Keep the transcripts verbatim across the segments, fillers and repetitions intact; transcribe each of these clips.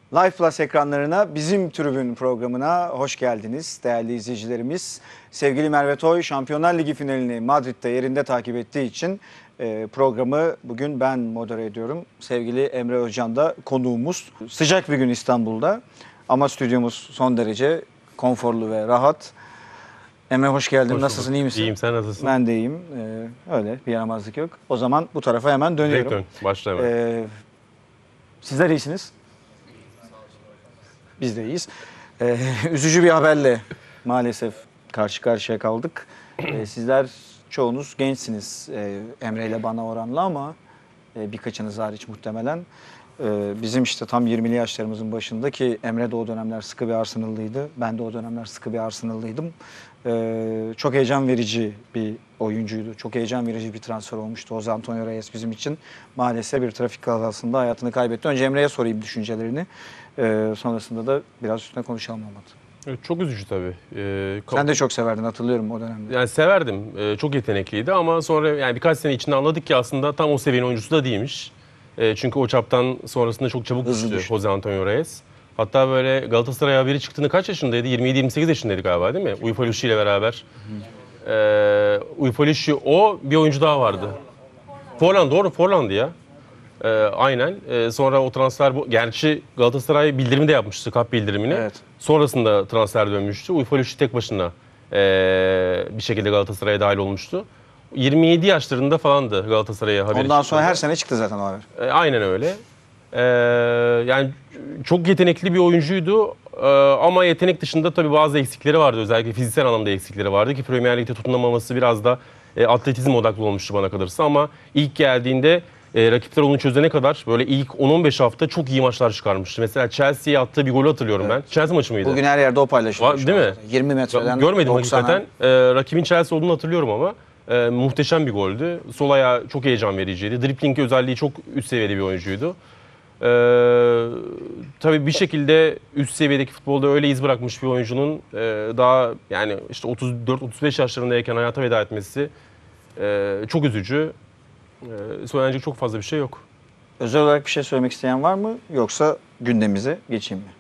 Live Plus ekranlarına, bizim tribün programına hoş geldiniz değerli izleyicilerimiz. Sevgili Merve Toy, Şampiyonlar Ligi finalini Madrid'de yerinde takip ettiği için e, programı bugün ben modere ediyorum. Sevgili Emre Özcan da konuğumuz. Sıcak bir gün İstanbul'da ama stüdyomuz son derece konforlu ve rahat. Emre hoş geldin. Hoş Nasılsın, iyi misin? İyiyim, sen nasılsın? Ben de iyiyim. Ee, öyle, bir yaramazlık yok. O zaman bu tarafa hemen dönüyorum. Dön, başla hemen. Ee, sizler iyisiniz. Biz de iyiyiz. Ee, üzücü bir haberle maalesef karşı karşıya kaldık. Ee, sizler çoğunuz gençsiniz ee, Emre ile bana oranla ama e, birkaçınız hariç muhtemelen. Ee, bizim işte tam yirmili yaşlarımızın başında ki Emre de o dönemler sıkı bir Arsenal'lıydı. Ben de o dönemler sıkı bir Arsenal'lıydım. Ee, çok heyecan verici bir oyuncuydu. Çok heyecan verici bir transfer olmuştu. Jose Antonio Reyes bizim için maalesef bir trafik kazasında hayatını kaybetti. Önce Emre'ye sorayım düşüncelerini. Ee, sonrasında da biraz üstüne konuşalım olmadı. Evet, çok üzücü tabii. Ee, Sen de çok severdin, hatırlıyorum o dönemde. Yani severdim. Ee, çok yetenekliydi ama sonra yani birkaç sene içinde anladık ki aslında tam o seviyenin oyuncusu da değilmiş. Ee, çünkü o çaptan sonrasında çok çabuk Hızlı düştü düştü. Jose Antonio Reyes. Hatta böyle Galatasaray haberi çıktığında kaç yaşındaydı? yirmi yedi yirmi sekiz yaşındaydı galiba, değil mi? Uyfalushi ile beraber. Ee, Uyfalushi, o bir oyuncu daha vardı. Forlan, doğru, Forlan'dı ya. Ee, aynen. Ee, sonra o transfer, bu gerçi Galatasaray bildirimi de yapmıştı, kap bildirimini. Evet. Sonrasında transfer dönmüştü. Uyfalushi tek başına ee, bir şekilde Galatasaray'a dahil olmuştu. yirmi yedi yaşlarında falandı Galatasaray'a haberi. Ondan sonra çıktığında. her sene çıktı zaten o haber. Ee, aynen öyle. Ee, yani çok yetenekli bir oyuncuydu. Ee, ama yetenek dışında tabii bazı eksikleri vardı. Özellikle fiziksel anlamda eksikleri vardı ki Premier Lig'de tutunamaması biraz da e, atletizm odaklı olmuştu bana kalırsa. Ama ilk geldiğinde e, rakipler onu çözene kadar böyle ilk on on beş hafta çok iyi maçlar çıkarmıştı. Mesela Chelsea'ye attığı bir golü hatırlıyorum Evet. ben. Chelsea maçı mıydı? Bugün her yerde o paylaşılıyor. Var, şu değil an mi? zaten. yirmi metreden Görmedim doksana. hakikaten. Ee, rakibin Chelsea olduğunu hatırlıyorum ama e, muhteşem bir goldü. Sol ayağı çok heyecan vericiydi. Dribbling özelliği çok üst seviyede bir oyuncuydu. Ee, tabii bir şekilde üst seviyedeki futbolda öyle iz bırakmış bir oyuncunun e, daha yani işte otuz dört otuz beş yaşlarındayken hayata veda etmesi e, çok üzücü. E, söylenecek çok fazla bir şey yok. Özel olarak bir şey söylemek isteyen var mı? Yoksa gündemimize geçeyim mi?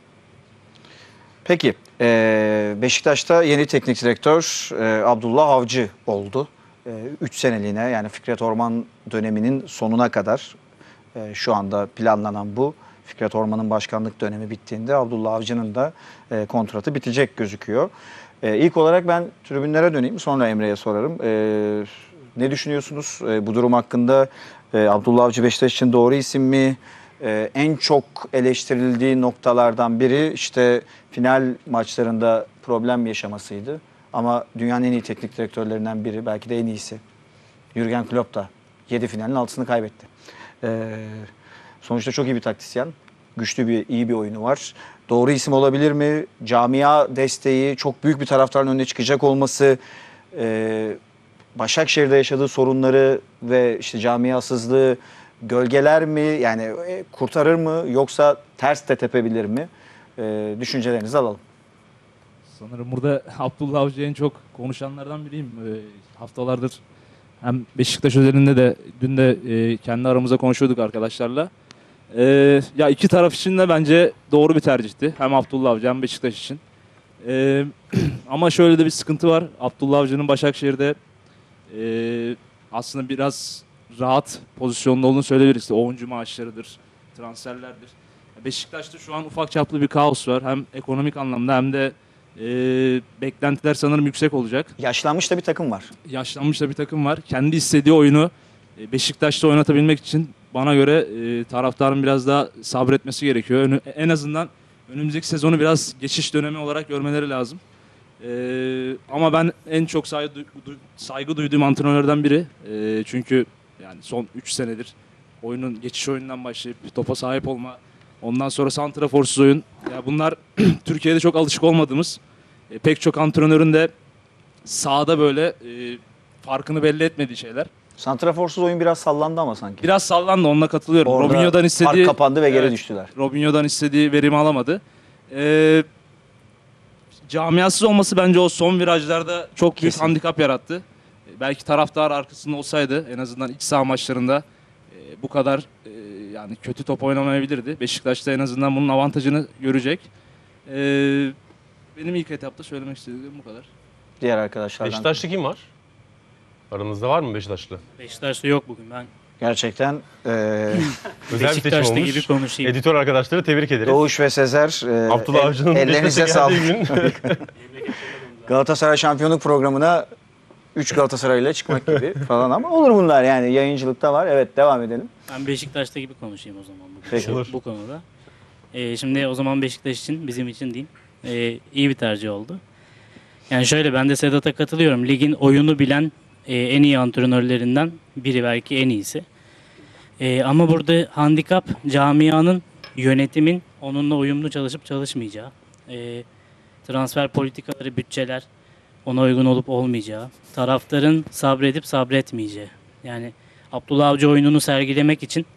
Peki, e, Beşiktaş'ta yeni teknik direktör e, Abdullah Avcı oldu. üç seneliğine, yani Fikret Orman döneminin sonuna kadar e, şu anda planlanan bu. Fikret Orman'ın başkanlık dönemi bittiğinde Abdullah Avcı'nın da e, kontratı bitecek gözüküyor. E, ilk olarak ben tribünlere döneyim, sonra Emre'ye sorarım. E, ne düşünüyorsunuz e, bu durum hakkında? E, Abdullah Avcı Beşiktaş için doğru isim mi? E, en çok eleştirildiği noktalardan biri işte final maçlarında problem yaşamasıydı. Ama dünyanın en iyi teknik direktörlerinden biri, belki de en iyisi. Jürgen Klopp da yedi finalin altısını kaybetti. Ee, sonuçta çok iyi bir taktisyen. Güçlü bir, iyi bir oyunu var. Doğru isim olabilir mi? Camia desteği, çok büyük bir taraftarın önüne çıkacak olması, e, Başakşehir'de yaşadığı sorunları ve işte camiasızlığı gölgeler mi? Yani e, kurtarır mı? Yoksa ters de tepebilir mi? E, düşüncelerinizi alalım. Sanırım burada Abdullah Avcı en çok konuşanlardan biriyim. E, haftalardır hem Beşiktaş özelinde de dün de e, kendi aramızda konuşuyorduk arkadaşlarla. E, ya iki taraf için de bence doğru bir tercihti. Hem Abdullah Avcı hem Beşiktaş için. E, ama şöyle de bir sıkıntı var. Abdullah Avcı'nın Başakşehir'de e, aslında biraz rahat pozisyonda olduğunu söyleyebiliriz. İşte oyuncu maaşlarıdır, transferlerdir. Beşiktaş'ta şu an ufak çaplı bir kaos var. Hem ekonomik anlamda hem de e, beklentiler sanırım yüksek olacak. Yaşlanmış da bir takım var. Yaşlanmış da bir takım var. Kendi istediği oyunu e, Beşiktaş'ta oynatabilmek için bana göre e, taraftarın biraz daha sabretmesi gerekiyor. Önü, en azından önümüzdeki sezonu biraz geçiş dönemi olarak görmeleri lazım. E, ama ben en çok saygı, du- saygı duyduğum antrenörlerden biri. E, çünkü yani son üç senedir oyunun geçiş oyundan başlayıp topa sahip olma, ondan sonra santraforsuz oyun. Ya bunlar Türkiye'de çok alışık olmadığımız, e, pek çok antrenörün de sahada böyle e, farkını belli etmediği şeyler. Santraforsuz oyun biraz sallandı ama sanki. Biraz sallandı, onunla katılıyorum. Orada Robinho'dan istediği fark kapandı ve geri evet, düştüler. Robinho'dan istediği verimi alamadı. E, camiasız olması bence o son virajlarda çok büyük Kesin. handikap yarattı. E, belki taraftar arkasında olsaydı en azından iç saha maçlarında e, bu kadar e, yani kötü top oynamayabilirdi. Beşiktaş'ta en azından bunun avantajını görecek. E, benim ilk etapta söylemek istediğim bu kadar. Diğer arkadaşlardan. Beşiktaşlı kim var? Aranızda var mı Beşiktaşlı? Beşiktaş'ta yok bugün ben. Gerçekten e, Özel bir seçim Beşiktaşlı olmuş. gibi konuşayım. Editör arkadaşları tebrik ederiz. Doğuş ve Sezer e, Abdullah el- Avcı'nın ellerinize Beşiktaş'a sağlık. geldiği gün. Galatasaray şampiyonluk programına üç Galatasaray ile çıkmak gibi falan ama olur bunlar yani yayıncılıkta var. Evet devam edelim. Ben Beşiktaş'ta gibi konuşayım o zaman bugün Peki. şu- Olur. bu konuda. Ee, şimdi o zaman Beşiktaş için, bizim için değil. Ee, iyi bir tercih oldu. Yani şöyle, ben de Sedat'a katılıyorum. Ligin oyunu bilen e, en iyi antrenörlerinden biri, belki en iyisi. Ee, ama burada handikap camianın, yönetimin onunla uyumlu çalışıp çalışmayacağı. Ee, transfer politikaları, bütçeler ona uygun olup olmayacağı. Taraftarın sabredip sabretmeyeceği. Yani Abdullah Avcı oyununu sergilemek için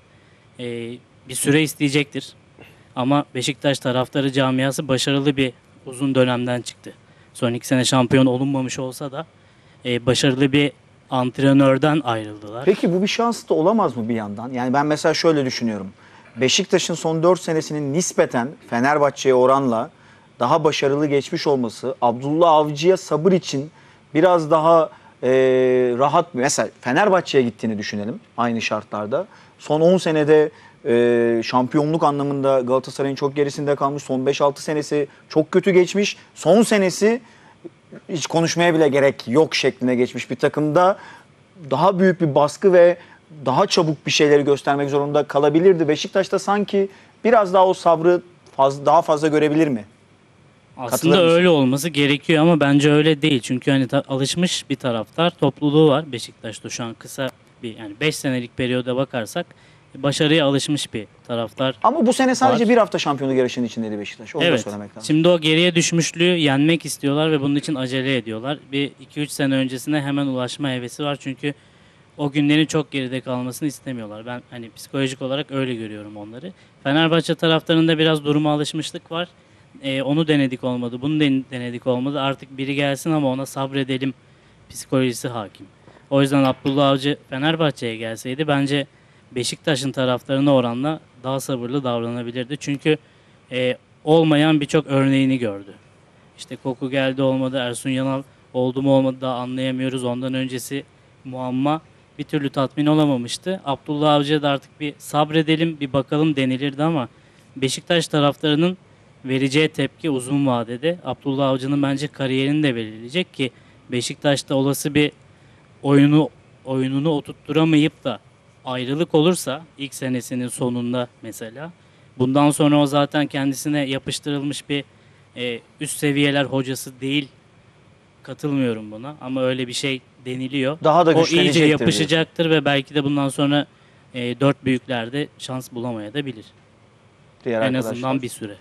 e, bir süre isteyecektir. Ama Beşiktaş taraftarı camiası başarılı bir uzun dönemden çıktı. Son iki sene şampiyon olunmamış olsa da e, başarılı bir antrenörden ayrıldılar. Peki bu bir şans da olamaz mı bir yandan? Yani ben mesela şöyle düşünüyorum. Beşiktaş'ın son dört senesinin nispeten Fenerbahçe'ye oranla daha başarılı geçmiş olması Abdullah Avcı'ya sabır için biraz daha e, rahat. Mesela Fenerbahçe'ye gittiğini düşünelim aynı şartlarda. Son on senede e, şampiyonluk anlamında Galatasaray'ın çok gerisinde kalmış. Son beş altı senesi çok kötü geçmiş. Son senesi hiç konuşmaya bile gerek yok şekline geçmiş bir takımda daha büyük bir baskı ve daha çabuk bir şeyleri göstermek zorunda kalabilirdi. Beşiktaş'ta sanki biraz daha o sabrı faz, daha fazla görebilir mi? Aslında Katılır mısın? öyle olması gerekiyor ama bence öyle değil. Çünkü hani ta- alışmış bir taraftar topluluğu var Beşiktaş'ta şu an. Kısa bir, yani beş senelik periyoda bakarsak başarıya alışmış bir taraftar. Ama bu sene sadece Var. bir hafta şampiyonluk yarışının içindeydi Beşiktaş. Onu da Evet. söylemek lazım. Şimdi o geriye düşmüşlüğü yenmek istiyorlar ve bunun için acele ediyorlar. Bir iki üç sene öncesine hemen ulaşma hevesi var. Çünkü o günlerin çok geride kalmasını istemiyorlar. Ben hani psikolojik olarak öyle görüyorum onları. Fenerbahçe taraftarında biraz duruma alışmışlık var. Ee, onu denedik olmadı, bunu den- denedik olmadı. Artık biri gelsin ama ona sabredelim psikolojisi hakim. O yüzden Abdullah Avcı Fenerbahçe'ye gelseydi bence Beşiktaş'ın taraftarına oranla daha sabırlı davranabilirdi. Çünkü e, olmayan birçok örneğini gördü. İşte Koku geldi olmadı, Ersun Yanal oldu mu olmadı daha anlayamıyoruz. Ondan öncesi muamma, bir türlü tatmin olamamıştı. Abdullah Avcı'ya da artık bir sabredelim, bir bakalım denilirdi ama Beşiktaş taraftarının vereceği tepki uzun vadede Abdullah Avcı'nın bence kariyerini de belirleyecek ki Beşiktaş'ta olası bir oyunu oyununu oturtturamayıp da ayrılık olursa ilk senesinin sonunda mesela, bundan sonra o zaten kendisine yapıştırılmış bir e, üst seviyeler hocası değil, katılmıyorum buna ama öyle bir şey deniliyor. Daha da O güçlenecektir iyice diyorsun. yapışacaktır ve belki de bundan sonra e, dört büyüklerde şans bulamayabilir. Diğer En arkadaşlar. azından bir süre.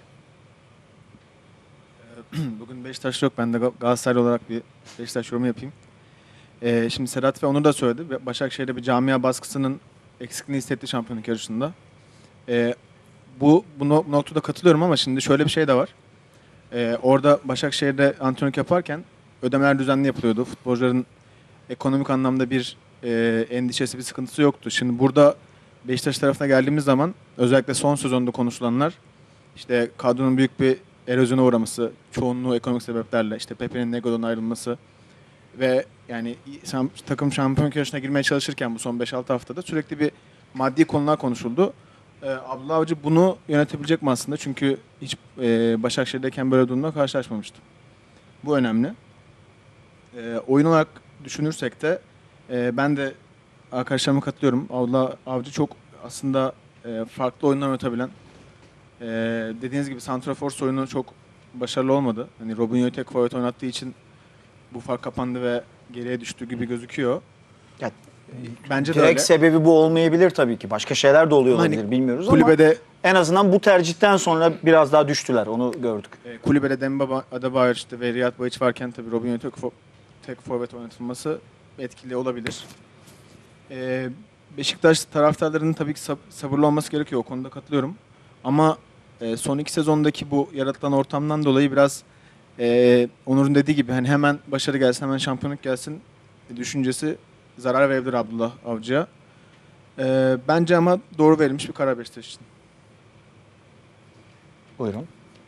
Bugün Beşiktaş yok. Ben de Gal- Galatasaraylı olarak bir Beşiktaş yorumu yapayım. Ee, şimdi Sedat ve Onur da söyledi. Ve Başakşehir'de bir camia baskısının eksikliğini hissetti şampiyonluk yarışında. Ee, bu, bu no- noktada katılıyorum ama şimdi şöyle bir şey de var. Ee, orada Başakşehir'de antrenörlük yaparken ödemeler düzenli yapılıyordu. Futbolcuların ekonomik anlamda bir e, endişesi, bir sıkıntısı yoktu. Şimdi burada Beşiktaş tarafına geldiğimiz zaman özellikle son sezonda konuşulanlar, işte kadronun büyük bir erozyona uğraması, çoğunluğu ekonomik sebeplerle, işte Pepe'nin Nego'dan ayrılması ve yani şam- takım şampiyonluk yarışına girmeye çalışırken bu son beş altı haftada sürekli bir maddi konular konuşuldu. Ee, Abdullah Avcı bunu yönetebilecek mi aslında? Çünkü hiç e, Başakşehir'deyken böyle durumla karşılaşmamıştı. Bu önemli. Ee, oyun olarak düşünürsek de e, ben de arkadaşlarıma katılıyorum. Abdullah Avcı çok aslında e, farklı oyunlar yönetebilen, Ee, dediğiniz gibi santrafor oyunu çok başarılı olmadı. Hani Robinho'yu tek forvet oynattığı için bu fark kapandı ve geriye düştü gibi gözüküyor. Ya, Bence de Direkt öyle. sebebi bu olmayabilir tabii ki. Başka şeyler de oluyor Hani olabilir bilmiyoruz ama Kulübede en azından bu tercihten sonra biraz daha düştüler. Onu gördük. e, kulübede Demba Adebayor işte ve Riyad Bayiç varken tabii Robinho'yu tek, fo- tek forvet oynatılması etkili olabilir. Ee, Beşiktaş taraftarlarının tabii ki sab- sabırlı olması gerekiyor. O konuda katılıyorum. Ama e, son iki sezondaki bu yaratılan ortamdan dolayı biraz e, Onur'un dediği gibi hani hemen başarı gelsin, hemen şampiyonluk gelsin düşüncesi zarar verebilir Abdullah Avcı'ya. Ee, bence ama doğru verilmiş bir karar Beşiktaş için. Buyurun.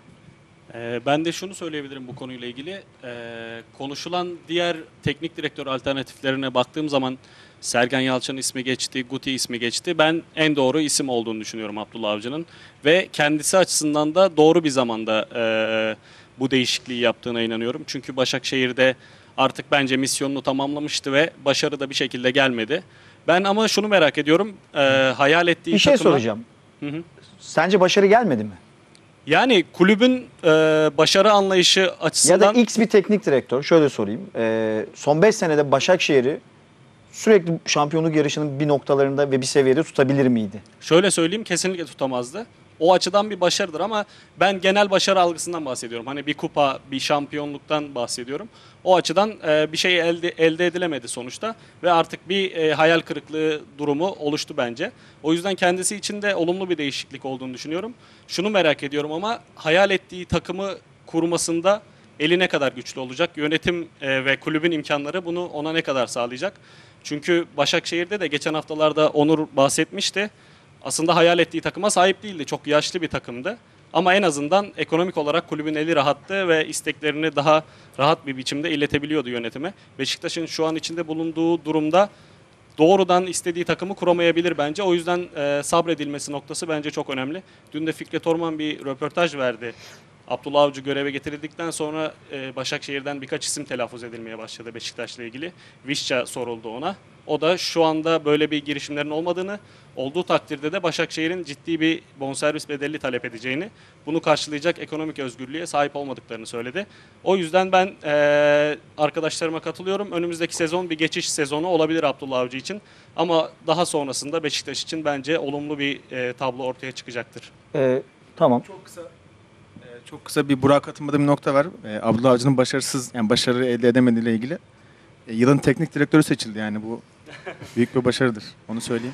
Ee, Ben de şunu söyleyebilirim bu konuyla ilgili. Ee, konuşulan diğer teknik direktör alternatiflerine baktığım zaman Sergen Yalçın ismi geçti, Guti ismi geçti. Ben en doğru isim olduğunu düşünüyorum Abdullah Avcı'nın. Ve kendisi açısından da doğru bir zamanda e, bu değişikliği yaptığına inanıyorum. Çünkü Başakşehir'de artık bence misyonunu tamamlamıştı ve başarı da bir şekilde gelmedi. Ben ama şunu merak ediyorum. E, hayal ettiği Bir şey takıma- soracağım. Hı hı. Sence başarı gelmedi mi? Yani kulübün e, başarı anlayışı Ya açısından... da X bir teknik direktör, şöyle sorayım. Ee, son beş senede Başakşehir'i sürekli şampiyonluk yarışının bir noktalarında ve bir seviyede tutabilir miydi? Şöyle söyleyeyim, kesinlikle tutamazdı. O açıdan bir başarıdır ama ben genel başarı algısından bahsediyorum. Hani bir kupa, bir şampiyonluktan bahsediyorum. O açıdan e, bir şey elde, elde edilemedi sonuçta ve artık bir e, hayal kırıklığı durumu oluştu bence. O yüzden kendisi için de olumlu bir değişiklik olduğunu düşünüyorum. Şunu merak ediyorum ama hayal ettiği takımı kurmasında eli ne kadar güçlü olacak? Yönetim e, ve kulübün imkanları bunu ona ne kadar sağlayacak? Çünkü Başakşehir'de de geçen haftalarda Onur bahsetmişti. Aslında hayal ettiği takıma sahip değildi. Çok yaşlı bir takımdı. Ama en azından ekonomik olarak kulübün eli rahattı ve isteklerini daha rahat bir biçimde iletebiliyordu yönetime. Beşiktaş'ın şu an içinde bulunduğu durumda doğrudan istediği takımı kuramayabilir bence. O yüzden e, sabredilmesi noktası bence çok önemli. Dün de Fikret Orman bir röportaj verdi. Abdullah Avcı göreve getirildikten sonra e, Başakşehir'den birkaç isim telaffuz edilmeye başladı Beşiktaş'la ilgili. Vişça soruldu ona. O da şu anda böyle bir girişimlerin olmadığını, olduğu takdirde de Başakşehir'in ciddi bir bonservis bedeli talep edeceğini, bunu karşılayacak ekonomik özgürlüğe sahip olmadıklarını söyledi. O yüzden ben e, arkadaşlarıma katılıyorum. Önümüzdeki sezon bir geçiş sezonu olabilir Abdullah Avcı için. Ama daha sonrasında Beşiktaş için bence olumlu bir e, tablo ortaya çıkacaktır. Ee, tamam. Çok kısa e, çok kısa bir Burak'a katılmadığım bir nokta var. E, Abdullah Avcı'nın başarısız, yani başarı elde edemediğiyle ilgili. E, yılın teknik direktörü seçildi, yani bu büyük bir başarıdır. Onu söyleyeyim.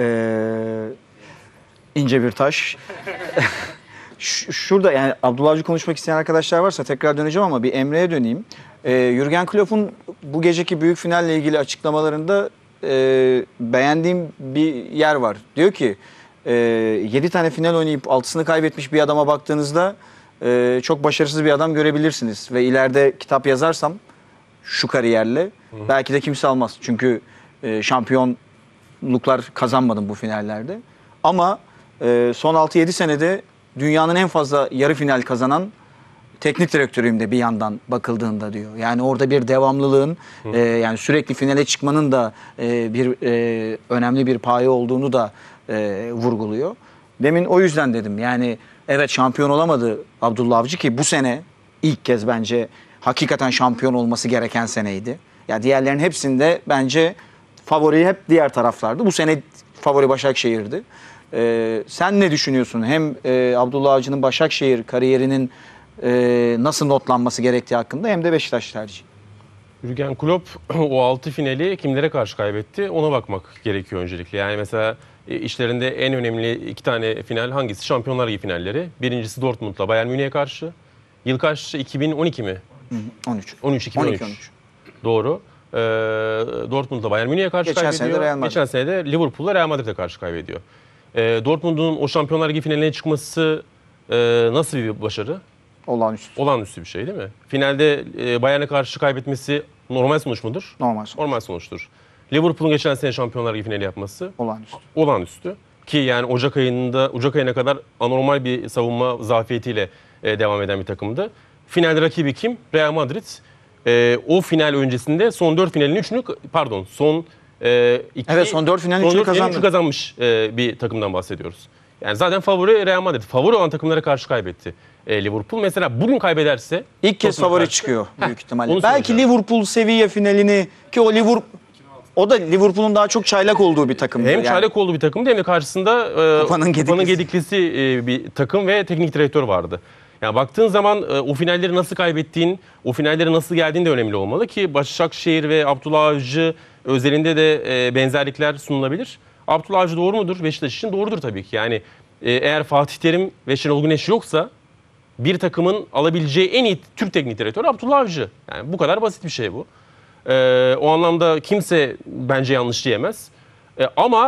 Ee, ince bir taş. Ş- Şurada yani Abdullah Avcı konuşmak isteyen arkadaşlar varsa tekrar döneceğim ama bir Emre'ye döneyim. Ee, Jürgen Klopp'un bu geceki büyük finalle ilgili açıklamalarında e, beğendiğim bir yer var. Diyor ki e, yedi tane final oynayıp altısını kaybetmiş bir adama baktığınızda e, çok başarısız bir adam görebilirsiniz. Ve ileride kitap yazarsam şu kariyerle belki de kimse almaz. Çünkü e, şampiyonluklar kazanmadım bu finallerde. Ama e, son altı yedi senede dünyanın en fazla yarı final kazanan teknik direktörüyüm de bir yandan bakıldığında diyor. Yani orada bir devamlılığın e, yani sürekli finale çıkmanın da e, bir e, önemli bir payı olduğunu da e, vurguluyor. Demin o yüzden dedim yani evet şampiyon olamadı Abdullah Avcı ki bu sene ilk kez bence hakikaten şampiyon olması gereken seneydi. Ya diğerlerin hepsinde bence favori hep diğer taraflardı. Bu sene favori Başakşehir'di. Ee, sen ne düşünüyorsun? Hem e, Abdullah Avcı'nın Başakşehir kariyerinin e, nasıl notlanması gerektiği hakkında hem de Beşiktaş tercihi. Jürgen Klopp o altı finali kimlere karşı kaybetti ona bakmak gerekiyor öncelikle. Yani mesela e, işlerinde en önemli iki tane final hangisi? Şampiyonlar Ligi finalleri. Birincisi Dortmund'la Bayern Münih'e karşı. Yıl kaç? iki bin on iki mi? on üç. on üç iki bin on üç. on iki on üç. Doğru. Ee, Dortmund'la Bayern Münih'e karşı Geçen kaybediyor. sene de Real Madrid. Geçen sene de Liverpool'la Real Madrid'e karşı kaybediyor. Ee, Dortmund'un o Şampiyonlar Ligi finaline çıkması e, nasıl bir başarı? Olağanüstü. Olağanüstü bir şey değil mi? Finalde e, Bayern'e karşı kaybetmesi normal sonuç mudur? Normal sonuç. Normal sonuçtur. Liverpool'un geçen sene Şampiyonlar Ligi finali yapması Olağanüstü. olağanüstü. Ki yani Ocak ayında Ocak ayına kadar anormal bir savunma zafiyetiyle e, devam eden bir takımdı. Finalde rakibi kim? Real Madrid. E, o final öncesinde son dört finalin üçünü pardon son e, iki, Evet, son dört finalin son üçünü dört finalin kazandı. üçünü kazanmış e, bir takımdan bahsediyoruz. Yani zaten favori Real Madrid. Favori olan takımlara karşı kaybetti e, Liverpool. Mesela bugün kaybederse İlk kez Dortmund favori karşı- çıkıyor büyük ihtimalle. Onu Belki soracağım. Liverpool Sevilla finalini ki o Liverpool o da Liverpool'un daha çok çaylak olduğu bir takımdı. hem yani. çaylak olduğu bir takımdı hem de karşısında e, Kupanın gediklisi. gediklisi e, bir takım ve teknik direktör vardı. Yani baktığın zaman e, o finalleri nasıl kaybettiğin, o finallere nasıl geldiğin de önemli olmalı ki Başakşehir ve Abdullah Avcı özelinde de e, benzerlikler sunulabilir. Abdullah Avcı doğru mudur? Beşiktaş için doğrudur tabii ki. Yani e, eğer Fatih Terim ve Şenol Güneş yoksa bir takımın alabileceği en iyi Türk teknik direktörü Abdullah Avcı. Yani bu kadar basit bir şey bu. E, o anlamda kimse bence yanlış diyemez. E, ama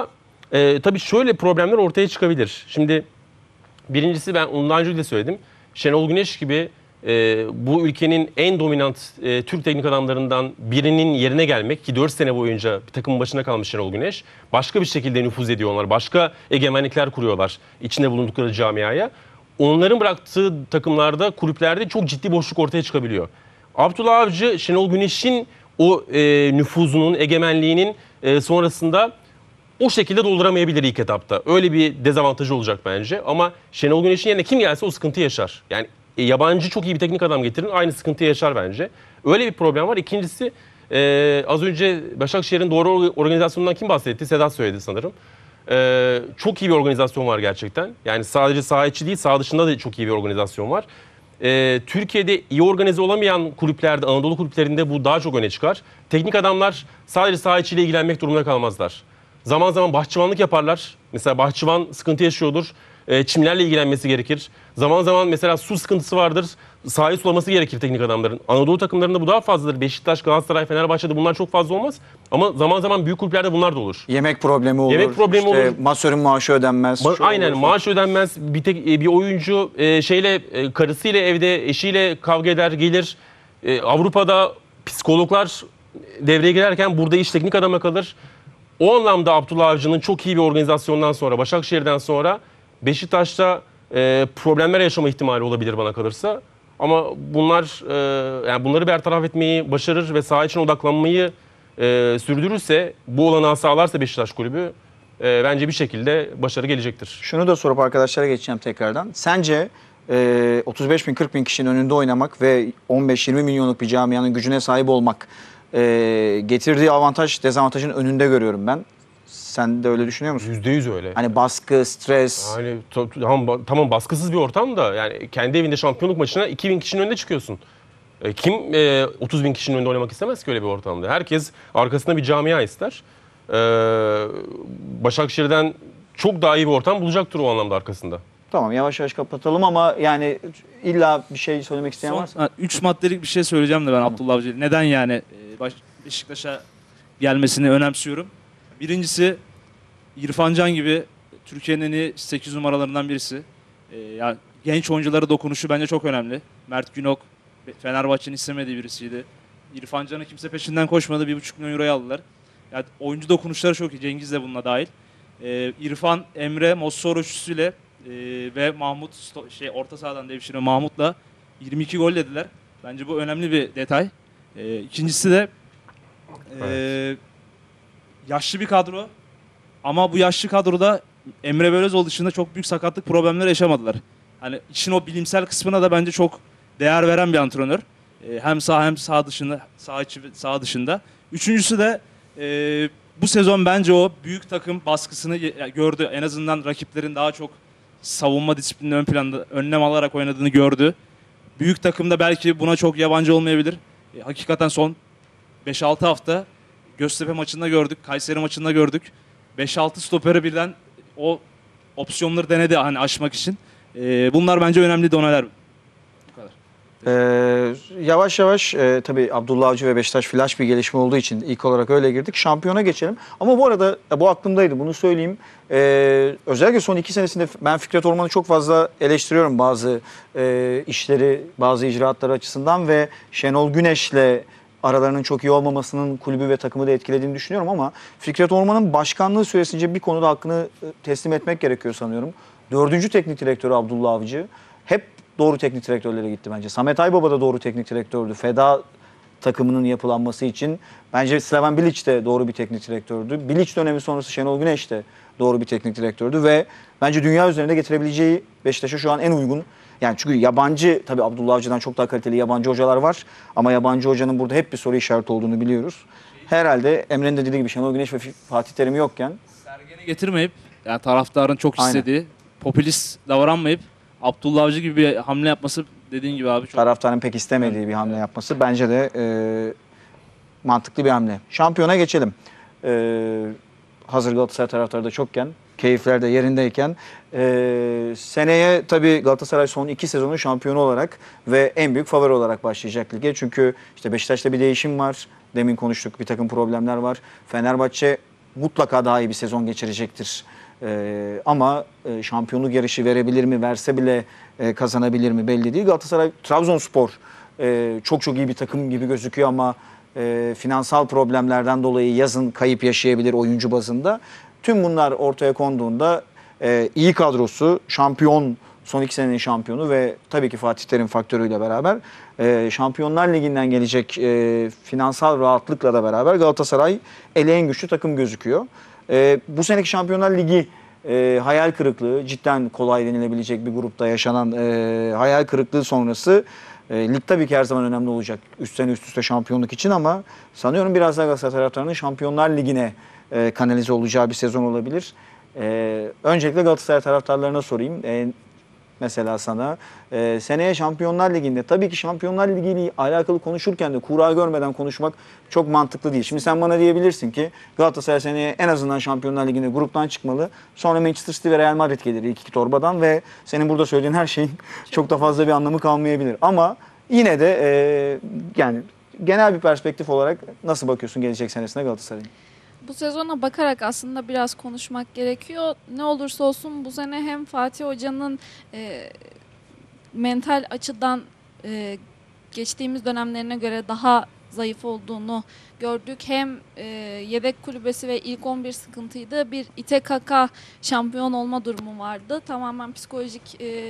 Ee, tabii şöyle problemler ortaya çıkabilir. Şimdi birincisi, ben ondan önce de söyledim. Şenol Güneş gibi e, bu ülkenin en dominant e, Türk teknik adamlarından birinin yerine gelmek, ki dört sene boyunca bir takımın başına kalmış Şenol Güneş, başka bir şekilde nüfuz ediyorlar. Başka egemenlikler kuruyorlar içinde bulundukları camiaya. Onların bıraktığı takımlarda, kulüplerde çok ciddi boşluk ortaya çıkabiliyor. Abdullah Avcı, Şenol Güneş'in o e, nüfuzunun, egemenliğinin e, sonrasında o şekilde dolduramayabilir ilk etapta. Öyle bir dezavantajı olacak bence. Ama Şenol Güneş'in yerine kim gelse o sıkıntı yaşar. Yani e, yabancı çok iyi bir teknik adam getirin, aynı sıkıntı yaşar bence. Öyle bir problem var. İkincisi, e, az önce Başakşehir'in doğru organizasyonundan kim bahsetti? Sedat söyledi sanırım. E, çok iyi bir organizasyon var gerçekten. Yani sadece saha içi değil, saha dışında da çok iyi bir organizasyon var. E, Türkiye'de iyi organize olamayan kulüplerde, Anadolu kulüplerinde bu daha çok öne çıkar. Teknik adamlar sadece saha içiyle ilgilenmek durumunda kalmazlar. Zaman zaman bahçıvanlık yaparlar. Mesela bahçıvan sıkıntı yaşıyordur. E, çimlerle ilgilenmesi gerekir. Zaman zaman mesela su sıkıntısı vardır. Sahayı sulaması gerekir teknik adamların. Anadolu takımlarında bu daha fazladır. Beşiktaş, Galatasaray, Fenerbahçe'de bunlar çok fazla olmaz. Ama zaman zaman büyük kulüplerde bunlar da olur. Yemek problemi olur. Yemek problemi işte olur. Masörün maaşı ödenmez. Ma- şu aynen, olur. maaş ödenmez. Bir tek e, bir oyuncu e, şeyle e, karısıyla evde eşiyle kavga eder, gelir. E, Avrupa'da psikologlar devreye girerken burada iş teknik adama kalır. O anlamda Abdullah Avcı'nın çok iyi bir organizasyondan sonra, Başakşehir'den sonra Beşiktaş'ta e, problemler yaşama ihtimali olabilir bana kalırsa. Ama bunlar e, yani bunları bertaraf etmeyi başarır ve saha için odaklanmayı e, sürdürürse, bu olanağı sağlarsa Beşiktaş kulübü, e, bence bir şekilde başarı gelecektir. Şunu da sorup arkadaşlara geçeceğim tekrardan. Sence e, otuz beş bin kırk bin kişinin önünde oynamak ve on beş yirmi milyonluk bir camianın gücüne sahip olmak e, getirdiği avantaj dezavantajın önünde görüyorum ben. Sen de öyle düşünüyor musun? yüzde yüz öyle. Hani baskı, stres. Yani to- tamam, tamam baskısız bir ortam da, yani kendi evinde şampiyonluk maçına iki bin kişinin önünde çıkıyorsun. E, kim e, otuz bin kişinin önünde oynamak istemez ki öyle bir ortamda? Herkes arkasında bir camia ister. E, Başakşehir'den çok daha iyi bir ortam bulacaktır o anlamda arkasında. Tamam, yavaş yavaş kapatalım ama yani illa bir şey söylemek isteyen Son varsa. üç maddelik bir şey söyleyeceğim de ben Abdullah Avcı'ya. Neden yani e, Baş- Beşiktaş'a gelmesini önemsiyorum. Birincisi, İrfan Can gibi Türkiye'nin en iyi sekiz numaralarından birisi. E, yani genç oyunculara dokunuşu bence çok önemli. Mert Günok Fenerbahçe'nin istemediği birisiydi. İrfan Can'ı kimse peşinden koşmadı. bir buçuk milyon euroya aldılar. Yani oyuncu dokunuşları çok iyi. Cengiz de bununla dahil. E, İrfan, Emre, Mossoro üçlüsüyle e, ve Mahmut sto- şey orta sahadan devşirme Mahmut'la yirmi iki gol dediler. Bence bu önemli bir detay. E, ikincisi de e, yaşlı bir kadro. Ama bu yaşlı kadroda Emre Belözoğlu dışında çok büyük sakatlık problemleri yaşamadılar. Hani işin o bilimsel kısmına da bence çok değer veren bir antrenör. Ee, hem sağ hem sağ dışında, sağ içi ve sağ dışında. Üçüncüsü de e, bu sezon bence o büyük takım baskısını ye- gördü. En azından rakiplerin daha çok savunma disiplinini ön planda önlem alarak oynadığını gördü. Büyük takımda belki buna çok yabancı olmayabilir. E, hakikaten son beş altı hafta Göztepe maçında gördük, Kayseri maçında gördük. beş altı stoperi birden o opsiyonları denedi hani aşmak için. Ee, bunlar bence önemli doneler. Bu kadar. Ee, yavaş yavaş e, tabii Abdullah Avcı ve Beşiktaş flash bir gelişme olduğu için ilk olarak öyle girdik. Şampiyona geçelim. Ama bu arada e, bu aklımdaydı, bunu söyleyeyim. Ee, özellikle son iki senesinde ben Fikret Orman'ı çok fazla eleştiriyorum bazı e, işleri, bazı icraatları açısından ve Şenol Güneş'le aralarının çok iyi olmamasının kulübü ve takımı da etkilediğini düşünüyorum ama Fikret Orman'ın başkanlığı süresince bir konuda hakkını e, teslim etmek gerekiyor sanıyorum. Dördüncü teknik direktörü Abdullah Avcı hep doğru teknik direktörlere gitti bence. Samet Aybaba da doğru teknik direktördü. Feda takımının yapılanması için. Bence Slaven Bilic de doğru bir teknik direktördü. Bilic dönemi sonrası Şenol Güneş de doğru bir teknik direktördü ve bence dünya üzerinde getirebileceği Beşiktaş'a şu an en uygun. Yani çünkü yabancı, tabii Abdullah Avcı'dan çok daha kaliteli yabancı hocalar var. Ama yabancı hocanın burada hep bir soru işareti olduğunu biliyoruz. Herhalde Emre'nin de dediği gibi Şenol Güneş ve Fatih Terim yokken. Sergen'i getirmeyip yani taraftarın çok Aynen. istediği popülist davranmayıp Abdullah Avcı gibi bir hamle yapması dediğin gibi abi çok Taraftarın pek istemediği bir hamle yapması bence de e, mantıklı bir hamle. Şampiyona geçelim. E, hazır Galatasaray taraftarı da çokken, keyifler de yerindeyken. E, seneye tabii Galatasaray son iki sezonun şampiyonu olarak ve en büyük favori olarak başlayacak lige. Çünkü işte Beşiktaş'ta bir değişim var. Demin konuştuk, bir takım problemler var. Fenerbahçe mutlaka daha iyi bir sezon geçirecektir. E, ama e, şampiyonluk yarışı verebilir mi, verse bile e, kazanabilir mi belli değil. Galatasaray, Trabzonspor e, çok çok iyi bir takım gibi gözüküyor ama e, finansal problemlerden dolayı yazın kayıp yaşayabilir oyuncu bazında. Tüm bunlar ortaya konduğunda e, iyi kadrosu, şampiyon, son iki senenin şampiyonu ve tabii ki Fatih Terim faktörüyle beraber e, Şampiyonlar Ligi'nden gelecek e, finansal rahatlıkla da beraber Galatasaray ele en güçlü takım gözüküyor. E, bu seneki Şampiyonlar Ligi e, hayal kırıklığı, cidden kolay denilebilecek bir grupta yaşanan e, hayal kırıklığı sonrası e, lig tabii ki her zaman önemli olacak üst sene üst üste şampiyonluk için ama sanıyorum biraz daha Galatasaray taraftarının Şampiyonlar Ligi'ne e, kanalize olacağı bir sezon olabilir. E, öncelikle Galatasaray taraftarlarına sorayım. E, Mesela sana e, seneye Şampiyonlar Ligi'nde tabii ki Şampiyonlar Ligi ile alakalı konuşurken de kura görmeden konuşmak çok mantıklı değil. Şimdi sen bana diyebilirsin ki Galatasaray seneye en azından Şampiyonlar Ligi'nde gruptan çıkmalı. Sonra Manchester City ve Real Madrid gelir ilk iki torbadan ve senin burada söylediğin her şeyin çok da fazla bir anlamı kalmayabilir. Ama yine de e, yani genel bir perspektif olarak nasıl bakıyorsun gelecek senesine Galatasaray'ın? Bu sezona bakarak aslında biraz konuşmak gerekiyor. Ne olursa olsun bu sene hem Fatih Hoca'nın e, mental açıdan e, geçtiğimiz dönemlerine göre daha zayıf olduğunu gördük. Hem e, yedek kulübesi ve ilk on bir sıkıntıydı. Bir ite kaka şampiyon olma durumu vardı. Tamamen psikolojik e,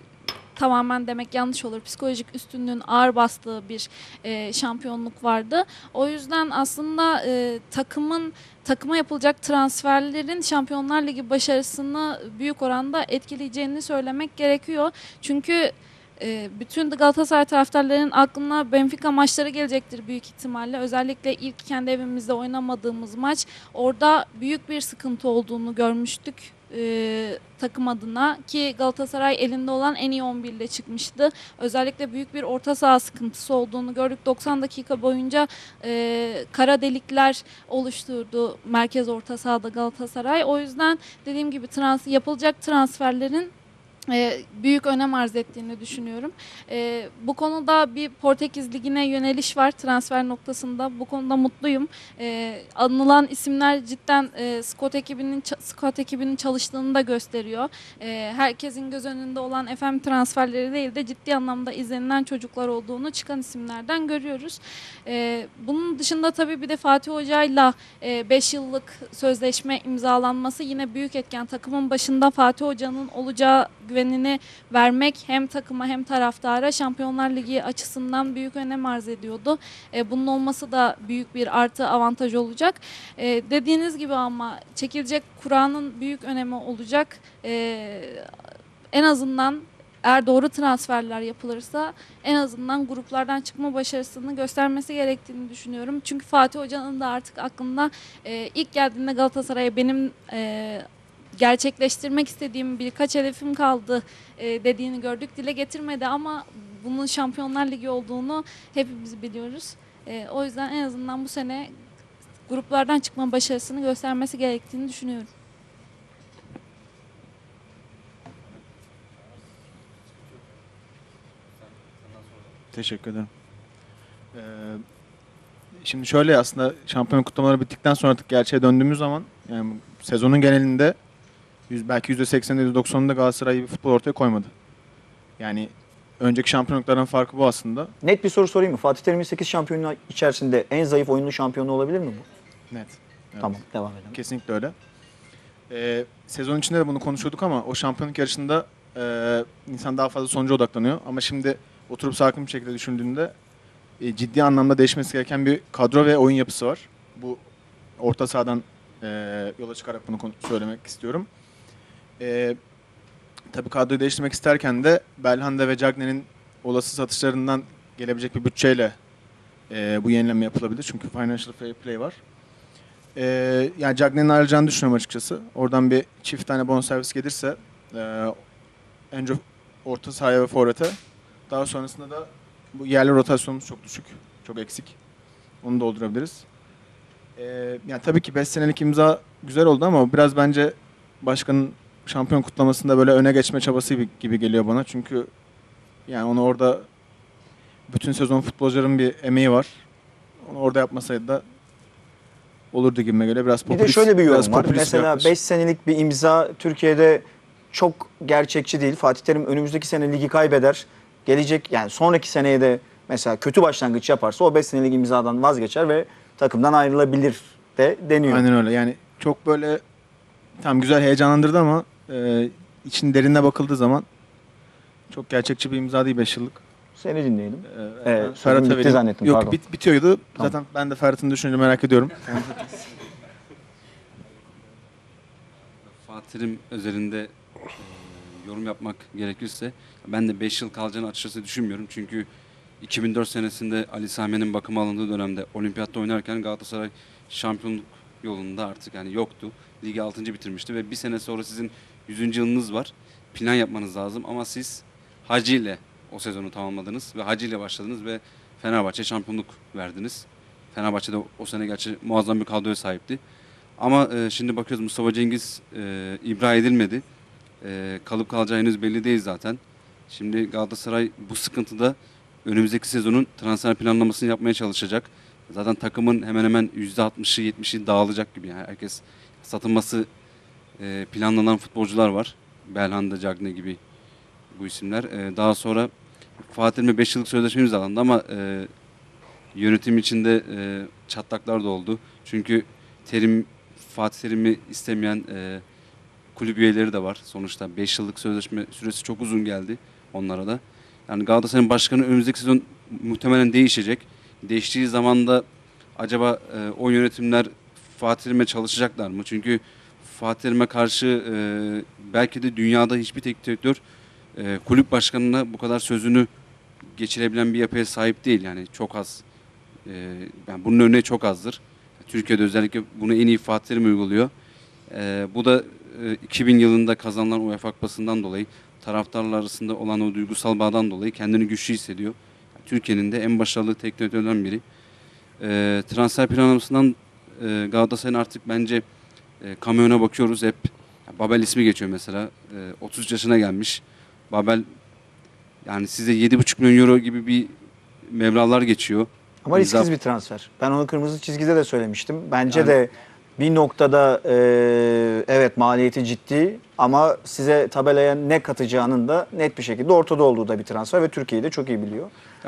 tamamen demek yanlış olur. Psikolojik üstünlüğün ağır bastığı bir e, şampiyonluk vardı. O yüzden aslında e, takımın takıma yapılacak transferlerin Şampiyonlar Ligi başarısını büyük oranda etkileyeceğini söylemek gerekiyor. Çünkü e, bütün Galatasaray taraftarlarının aklına Benfica maçları gelecektir büyük ihtimalle. Özellikle ilk kendi evimizde oynamadığımız maç. Orada büyük bir sıkıntı olduğunu görmüştük. E, takım adına ki Galatasaray elinde olan en iyi on bir ile çıkmıştı. Özellikle büyük bir orta saha sıkıntısı olduğunu gördük. doksan dakika boyunca e, kara delikler oluşturdu merkez orta sahada Galatasaray. O yüzden dediğim gibi trans, yapılacak transferlerin e, büyük önem arz ettiğini düşünüyorum. E, bu konuda bir Portekiz Ligi'ne yöneliş var transfer noktasında. Bu konuda mutluyum. E, anılan isimler cidden e, Scott ekibinin Scott ekibinin çalıştığını da gösteriyor. E, herkesin göz önünde olan F M transferleri değil de ciddi anlamda izlenilen çocuklar olduğunu çıkan isimlerden görüyoruz. E, bunun dışında tabii bir de Fatih Hoca'yla beş yıllık sözleşme imzalanması yine büyük etken. Takımın başında Fatih Hoca'nın olacağı güvenini vermek hem takıma hem taraftara Şampiyonlar Ligi açısından büyük önem arz ediyordu. E, bunun olması da büyük bir artı avantaj olacak. E, dediğiniz gibi ama çekilecek kuranın büyük önemi olacak. E, en azından eğer doğru transferler yapılırsa en azından gruplardan çıkma başarısını göstermesi gerektiğini düşünüyorum. Çünkü Fatih Hoca'nın da artık aklında e, ilk geldiğinde Galatasaray'a benim e, gerçekleştirmek istediğim birkaç hedefim kaldı e, dediğini gördük. Dile getirmedi ama bunun Şampiyonlar Ligi olduğunu hepimiz biliyoruz. E, o yüzden en azından bu sene gruplardan çıkma başarısını göstermesi gerektiğini düşünüyorum. Teşekkür ederim. Ee, şimdi şöyle aslında şampiyon kutlamaları bittikten sonra artık gerçeğe döndüğümüz zaman yani sezonun genelinde yüz, belki yüzde sekseninde yüzde doksanında Galatasaray bir futbol ortaya koymadı. Yani önceki şampiyonlukların farkı bu aslında. Net bir soru sorayım mı? Fatih Terim'in sekiz şampiyonu içerisinde en zayıf oyunlu şampiyonu olabilir mi bu? Net. Evet. Tamam, devam edelim. Kesinlikle öyle. Ee, sezon içinde de bunu konuşuyorduk ama o şampiyonluk yarışında e, insan daha fazla sonuca odaklanıyor. Ama şimdi oturup sakin bir şekilde düşündüğünde e, ciddi anlamda değişmesi gereken bir kadro ve oyun yapısı var. Bu orta sahadan e, yola çıkarak bunu söylemek istiyorum. E, tabii kadroyu değiştirmek isterken de Belhanda ve Cagney'in olası satışlarından gelebilecek bir bütçeyle e, bu yenileme yapılabilir. Çünkü financial fair play var. E, yani Cagney'in ayrılacağını düşünüyorum açıkçası. Oradan bir çift tane bonservis gelirse e, önce orta sahaya ve forvete, daha sonrasında da bu yerli rotasyonumuz çok düşük, çok eksik. Onu doldurabiliriz. E, yani tabii ki beş senelik imza güzel oldu ama biraz bence başkanın şampiyon kutlamasında böyle öne geçme çabası gibi geliyor bana. Çünkü yani onu orada bütün sezon futbolcuların bir emeği var. Onu orada yapmasaydı da olurdu gibime göre. Biraz Bir popülist. de şöyle bir biraz yorum var. popülist bir Mesela yaklaşım. beş senelik bir imza Türkiye'de çok gerçekçi değil. Fatih Terim önümüzdeki sene ligi kaybeder. Gelecek yani sonraki seneye de mesela kötü başlangıç yaparsa o beş senelik imzadan vazgeçer ve takımdan ayrılabilir de deniyor. Aynen öyle. Yani çok böyle tam güzel heyecanlandırdı ama e, için derinine bakıldığı zaman çok gerçekçi bir imza değil beş yıllık. Seni dinleyelim. E, Evet, ben sözün bitti vereyim. zannettim, Yok pardon. bit, bitiyordu. Tamam. Zaten ben de Ferhat'ın düşünce merak ediyorum. Fatih Terim özelinde e, yorum yapmak gerekirse ben de beş yıl kalacağını açıkçası düşünmüyorum. Çünkü iki bin dört senesinde Ali Sami'nin bakıma alındığı dönemde olimpiyatta oynarken Galatasaray şampiyonluk yolunda artık yani yoktu. Ligi altıncı bitirmişti ve bir sene sonra sizin yüzüncü yılınız var. Plan yapmanız lazım ama siz Hacı ile o sezonu tamamladınız ve Hacı ile başladınız ve Fenerbahçe şampiyonluk verdiniz. Fenerbahçe de o sene gerçi muazzam bir kadroya sahipti. Ama e, şimdi bakıyoruz Mustafa Cengiz e, ibra edilmedi. E, kalıp kalacağı henüz belli değil zaten. Şimdi Galatasaray bu sıkıntıda önümüzdeki sezonun transfer planlamasını yapmaya çalışacak. Zaten takımın hemen hemen yüzde altmışı yetmişi dağılacak gibi. Yani herkes satılması e, planlanan futbolcular var. Belhanda, Cagne gibi bu isimler. E, daha sonra Fatih Terim'le beş yıllık sözleşme imzalandı ama e, yönetim içinde e, çatlaklar da oldu. Çünkü Terim Fatih Terim'i istemeyen e, kulüp üyeleri de var. Sonuçta beş yıllık sözleşme süresi çok uzun geldi onlara da. Yani Galatasaray'ın başkanı önümüzdeki sezon muhtemelen değişecek. Değiştiği zaman da acaba e, o yönetimler Fatih Terim'e çalışacaklar mı? Çünkü Fatih Terim'e karşı e, belki de dünyada hiçbir teknik direktör e, kulüp başkanına bu kadar sözünü geçirebilen bir yapıya sahip değil. Yani çok az. E, yani bunun örneği çok azdır. Türkiye'de özellikle bunu en iyi Fatih Terim uyguluyor. Ee, bu da e, iki bin yılında kazanılan UEFA Kupası'ndan dolayı, taraftarlar arasında olan o duygusal bağdan dolayı kendini güçlü hissediyor. Türkiye'nin de en başarılı teknik direktörlerinden biri. Ee, transfer planlamasından e, Galatasaray'ın artık bence e, kamyona bakıyoruz hep. Babel ismi geçiyor mesela. E, otuz yaşına gelmiş. Babel yani size yedi buçuk milyon euro gibi bir meblağlar geçiyor. Ama İmza- risksiz bir transfer. Ben onu kırmızı çizgide de söylemiştim. Bence Yani- de bir noktada e, evet maliyeti ciddi ama size tabelaya ne katacağının da net bir şekilde ortada olduğu da bir transfer ve Türkiye'yi de çok iyi biliyor. Ya-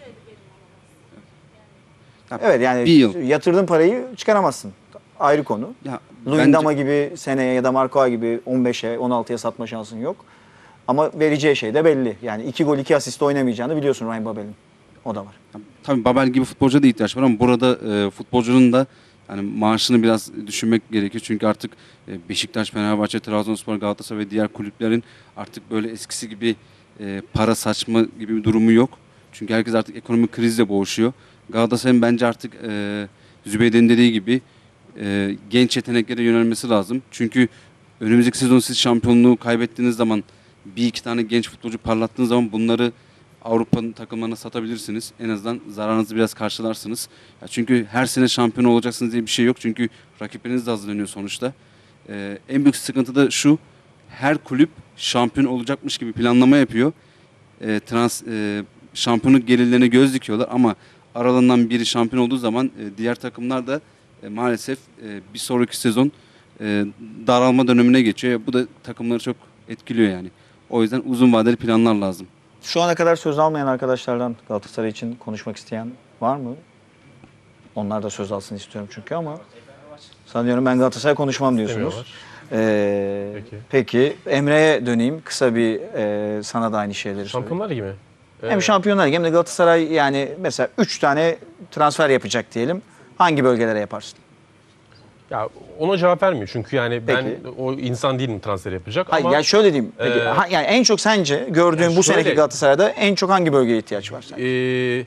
Ya Evet yani bir yıl. yatırdığın parayı çıkaramazsın. Ayrı konu. Ya Luyendama bence- gibi seneye ya da Markoa gibi on beşe on altıya satma şansın yok. Ama vereceği şey de belli. Yani iki gol iki asist oynamayacağını biliyorsun Ryan Babel'in. O da var. Tabii Babel gibi futbolcuya da ihtiyaç var ama burada e, futbolcunun da yani maaşını biraz düşünmek gerekir. Çünkü artık e, Beşiktaş, Fenerbahçe, Trabzonspor, Galatasaray ve diğer kulüplerin artık böyle eskisi gibi e, para saçma gibi bir durumu yok. Çünkü herkes artık ekonomik krizle boğuşuyor. Galatasaray'ın bence artık e, Zübeyde'nin dediği gibi e, genç yeteneklere yönelmesi lazım. Çünkü önümüzdeki sezon siz şampiyonluğu kaybettiğiniz zaman bir iki tane genç futbolcu parlattığınız zaman bunları Avrupa'nın takımlarına satabilirsiniz. En azından zararınızı biraz karşılarsınız. Ya çünkü her sene şampiyon olacaksınız diye bir şey yok. Çünkü rakipleriniz de hazırlanıyor sonuçta. Ee, en büyük sıkıntı da şu. Her kulüp şampiyon olacakmış gibi planlama yapıyor. Ee, trans e, şampiyonluk gelirlerine göz dikiyorlar ama aralarından biri şampiyon olduğu zaman e, diğer takımlar da e, maalesef e, bir sonraki sezon e, daralma dönemine geçiyor. Bu da takımları çok etkiliyor yani. O yüzden uzun vadeli planlar lazım. Şu ana kadar söz almayan arkadaşlardan Galatasaray için konuşmak isteyen var mı? Onlar da söz alsın istiyorum çünkü ama sanıyorum ben Galatasaray konuşmam diyorsunuz. Ee, Peki. peki Emre'ye döneyim. Kısa bir e, sana da aynı şeyleri söyleyeyim. Şampiyonlar Ligi mi? Hem Şampiyonlar Ligi hem de Galatasaray yani mesela üç tane transfer yapacak diyelim. Hangi bölgelere yaparsın? Ya ona cevap vermiyor çünkü yani ben Peki. o insan değilim transfer yapacak Hayır ama yani şöyle diyeyim. Peki, Ee, ha- yani en çok sence gördüğün yani bu şöyle- seneki Galatasaray'da en çok hangi bölgeye ihtiyaç var sence? Ee,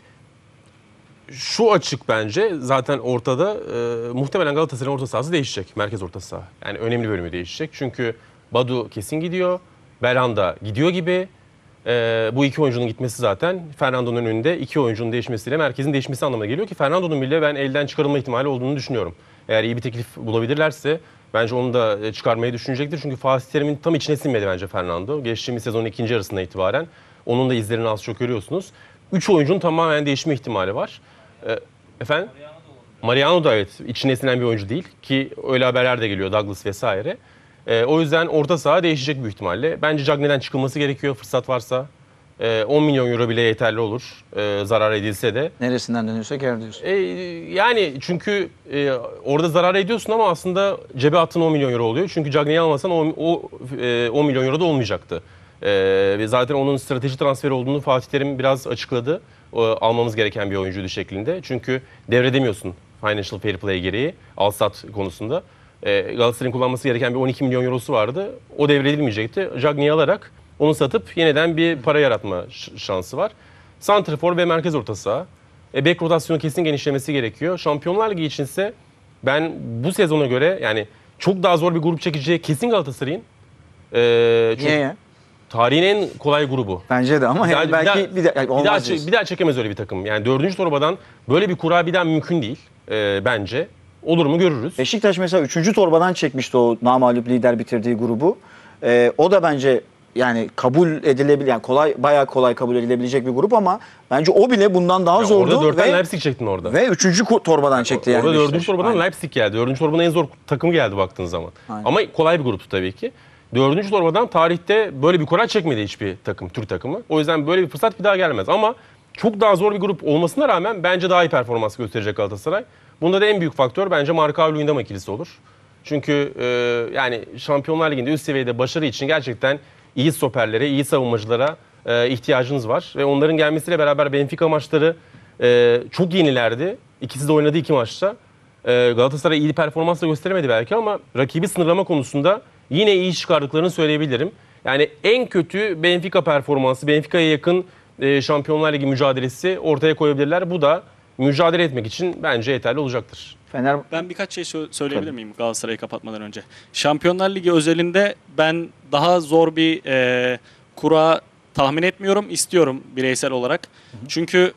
şu açık bence zaten ortada e, muhtemelen Galatasaray'ın orta sahası değişecek. Merkez orta saha. Yani önemli bölümü değişecek. Çünkü Badu kesin gidiyor. Belhanda gidiyor gibi. Ee, bu iki oyuncunun gitmesi zaten Fernando'nun önünde iki oyuncunun değişmesiyle merkezin değişmesi anlamına geliyor ki Fernando'nun bile ben elden çıkarılma ihtimali olduğunu düşünüyorum. Eğer iyi bir teklif bulabilirlerse bence onu da çıkarmayı düşünecektir. Çünkü Fatih Terim'in tam içine sinmedi bence Fernando. Geçtiğimiz sezonun ikinci yarısına itibaren. Onun da izlerini az çok görüyorsunuz. Üç oyuncunun tamamen değişme ihtimali var. Ee, efendim? Mariano da evet içine sinen bir oyuncu değil ki öyle haberler de geliyor, Douglas vesaire. E, o yüzden orta saha değişecek büyük ihtimalle. Bence Cagney'den çıkılması gerekiyor fırsat varsa. E, on milyon euro bile yeterli olur e, zarar edilse de. Neresinden dönüyorsa kâr diyorsun. E, yani çünkü e, orada zarar ediyorsun ama aslında cebe attığın on milyon euro oluyor. Çünkü Cagney'i almasan o, o e, on milyon euro da olmayacaktı. E, ve zaten onun strateji transferi olduğunu Fatih Terim biraz açıkladı. O, almamız gereken bir oyuncuydu şeklinde. Çünkü devredemiyorsun financial fair play gereği al-sat konusunda. E, Galatasaray'ın kullanması gereken bir on iki milyon eurosu vardı. O devredilmeyecekti. Cagney'i alarak onu satıp yeniden bir para yaratma şansı var. Santrafor ve merkez orta saha. E, bek rotasyonu kesin genişlemesi gerekiyor. Şampiyonlar Ligi içinse ben bu sezona göre yani çok daha zor bir grup çekeceği kesin Galatasaray'ın. E, çünkü Niye ya? tarihin en kolay grubu. Bence de ama Bir daha- yani belki bir daha- bir, de, yani Bir daha, olmaz çe- diyorsun. bir daha çekemez öyle bir takım. Yani dördüncü torbadan böyle bir kura bir daha mümkün değil e, bence. Olur mu görürüz. Beşiktaş mesela üçüncü torbadan çekmişti o namağlup lider bitirdiği grubu. Ee, o da bence yani kabul edilebilir, yani kolay, bayağı kolay kabul edilebilecek bir grup ama bence o bile bundan daha Ya zordu orada dörtten ve, Leipzig çektin orada. ve üçüncü ko- torbadan çekti yani. Orada Beşiktaş. dördüncü torbadan Aynen. Leipzig geldi. Dördüncü torbanın en zor takımı geldi baktığın zaman. Aynen. Ama kolay bir gruptu tabii ki. Dördüncü torbadan tarihte böyle bir kura çekmedi hiçbir takım, Türk takımı. O yüzden böyle bir fırsat bir daha gelmez. Ama çok daha zor bir grup olmasına rağmen bence daha iyi performans gösterecek Galatasaray. Bunda da en büyük faktör bence Marka Luyendam ikilisi olur. Çünkü e, yani Şampiyonlar Ligi'nde üst seviyede başarı için gerçekten iyi stoperlere, iyi savunmacılara e, ihtiyacınız var. Ve onların gelmesiyle beraber Benfica maçları e, çok yenilerdi. İkisi de oynadı iki maçta. E, Galatasaray iyi performans da gösteremedi belki ama rakibi sınırlama konusunda yine iyi iş çıkardıklarını söyleyebilirim. Yani en kötü Benfica performansı, Benfica'ya yakın e, Şampiyonlar Ligi mücadelesi ortaya koyabilirler. Bu da mücadele etmek için bence yeterli olacaktır. Fener Ben birkaç şey sö- söyleyebilir Tabii. miyim Galatasaray'ı kapatmadan önce? Şampiyonlar Ligi özelinde ben daha zor bir e, kura tahmin etmiyorum, istiyorum bireysel olarak. Çünkü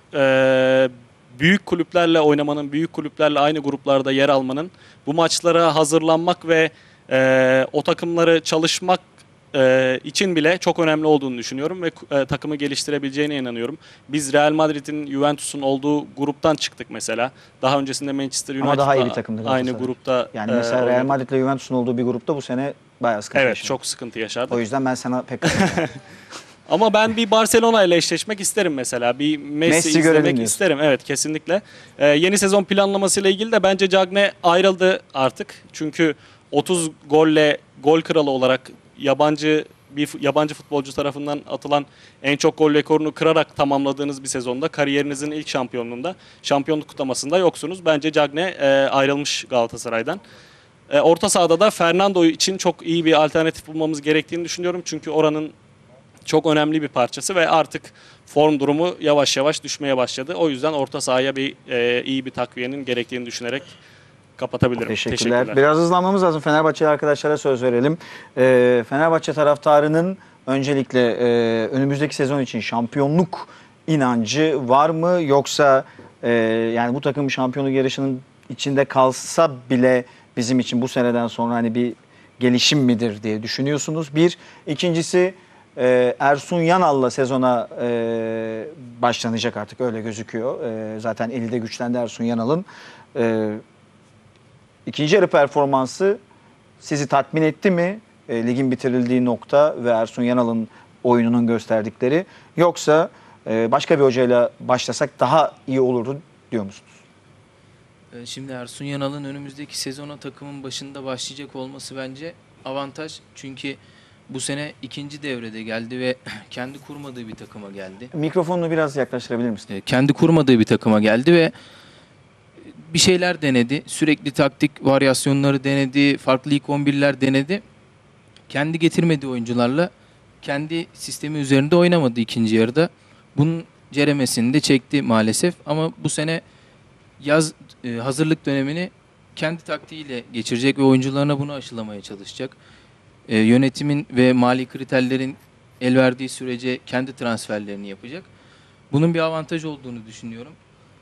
e, büyük kulüplerle oynamanın, büyük kulüplerle aynı gruplarda yer almanın, bu maçlara hazırlanmak ve e, o takımları çalışmak e, için bile çok önemli olduğunu düşünüyorum ve e, takımı geliştirebileceğine inanıyorum. Biz Real Madrid'in, Juventus'un olduğu gruptan çıktık mesela. Daha öncesinde Manchester Ama United'la daha iyi bir takımdı aynı Galatasaray. grupta. yani e, mesela Real oynadık. Madrid ile Juventus'un olduğu bir grupta bu sene bayağı sıkıntı Evet, yaşadı. çok sıkıntı yaşardık. O yüzden ben sana pek katılmıyorum. Ama ben bir Barcelona ile eşleşmek isterim mesela. Bir Messi, Messi görelim izlemek diyorsun. isterim. Evet, kesinlikle. Ee, yeni sezon planlamasıyla ilgili de bence Cagney ayrıldı artık. Çünkü otuz golle gol kralı olarak yabancı bir fu- yabancı futbolcu tarafından atılan en çok gol rekorunu kırarak tamamladığınız bir sezonda, kariyerinizin ilk şampiyonluğunda, şampiyonluk kutlamasında yoksunuz. Bence Cagney e, ayrılmış Galatasaray'dan. E, orta sahada da Fernando için çok iyi bir alternatif bulmamız gerektiğini düşünüyorum. Çünkü oranın çok önemli bir parçası ve artık form durumu yavaş yavaş düşmeye başladı. O yüzden orta sahaya bir e, iyi bir takviyenin gerektiğini düşünerek kapatabilirim. Teşekkürler. Biraz hızlanmamız lazım. Fenerbahçeli arkadaşlara söz verelim. Ee, Fenerbahçe taraftarının öncelikle e, önümüzdeki sezon için şampiyonluk inancı var mı? Yoksa e, yani bu takım şampiyonluk yarışının içinde kalsa bile bizim için bu seneden sonra hani bir gelişim midir diye düşünüyorsunuz? Bir. İkincisi e, Ersun Yanal'la sezona e, başlanacak artık öyle gözüküyor. E, zaten eli de güçlendi Ersun Yanal'ın. E, İkinci yarı performansı sizi tatmin etti mi? E, ligin bitirildiği nokta ve Ersun Yanal'ın oyununun gösterdikleri. Yoksa e, başka bir hocayla başlasak daha iyi olurdu diyor musunuz? Ee, Şimdi Ersun Yanal'ın önümüzdeki sezona takımın başında başlayacak olması bence avantaj. Çünkü bu sene ikinci devrede geldi ve kendi kurmadığı bir takıma geldi. Mikrofonunu biraz yaklaştırabilir misin? Ee, Kendi kurmadığı bir takıma geldi ve bir şeyler denedi. Sürekli taktik varyasyonları denedi. Farklı ilk on birler denedi. Kendi getirmediği oyuncularla kendi sistemi üzerinde oynamadı ikinci yarıda. Bunun ceremesini de çekti maalesef. Ama bu sene yaz e, hazırlık dönemini kendi taktiğiyle geçirecek ve oyuncularına bunu aşılamaya çalışacak. E, yönetimin ve mali kriterlerin el verdiği sürece kendi transferlerini yapacak. Bunun bir avantaj olduğunu düşünüyorum.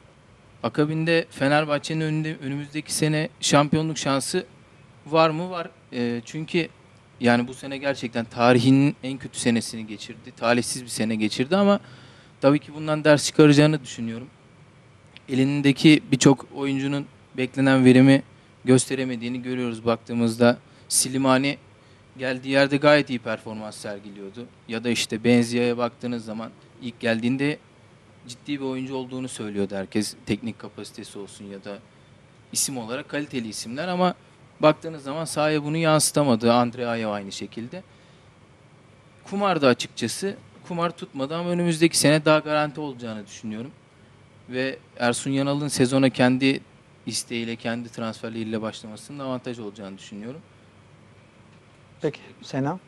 Akabinde Fenerbahçe'nin önünde önümüzdeki sene şampiyonluk şansı var mı? Var. E, çünkü yani bu sene gerçekten tarihinin en kötü senesini geçirdi. Talihsiz bir sene geçirdi ama tabii ki bundan ders çıkaracağını düşünüyorum. Elindeki birçok oyuncunun beklenen verimi gösteremediğini görüyoruz baktığımızda. Slimani geldiği yerde gayet iyi performans sergiliyordu. Ya da işte Benzia'ya baktığınız zaman ilk geldiğinde ciddi bir oyuncu olduğunu söylüyordu herkes. Teknik kapasitesi olsun ya da isim olarak kaliteli isimler ama baktığınız zaman sahaya bunu yansıtamadı. Andre Ayew aynı şekilde. Kumar da açıkçası kumar tutmadı ama önümüzdeki sene daha garanti olacağını düşünüyorum. Ve Ersun Yanal'ın sezona kendi isteğiyle, kendi transferleriyle başlamasının avantaj olacağını düşünüyorum. Peki Sena?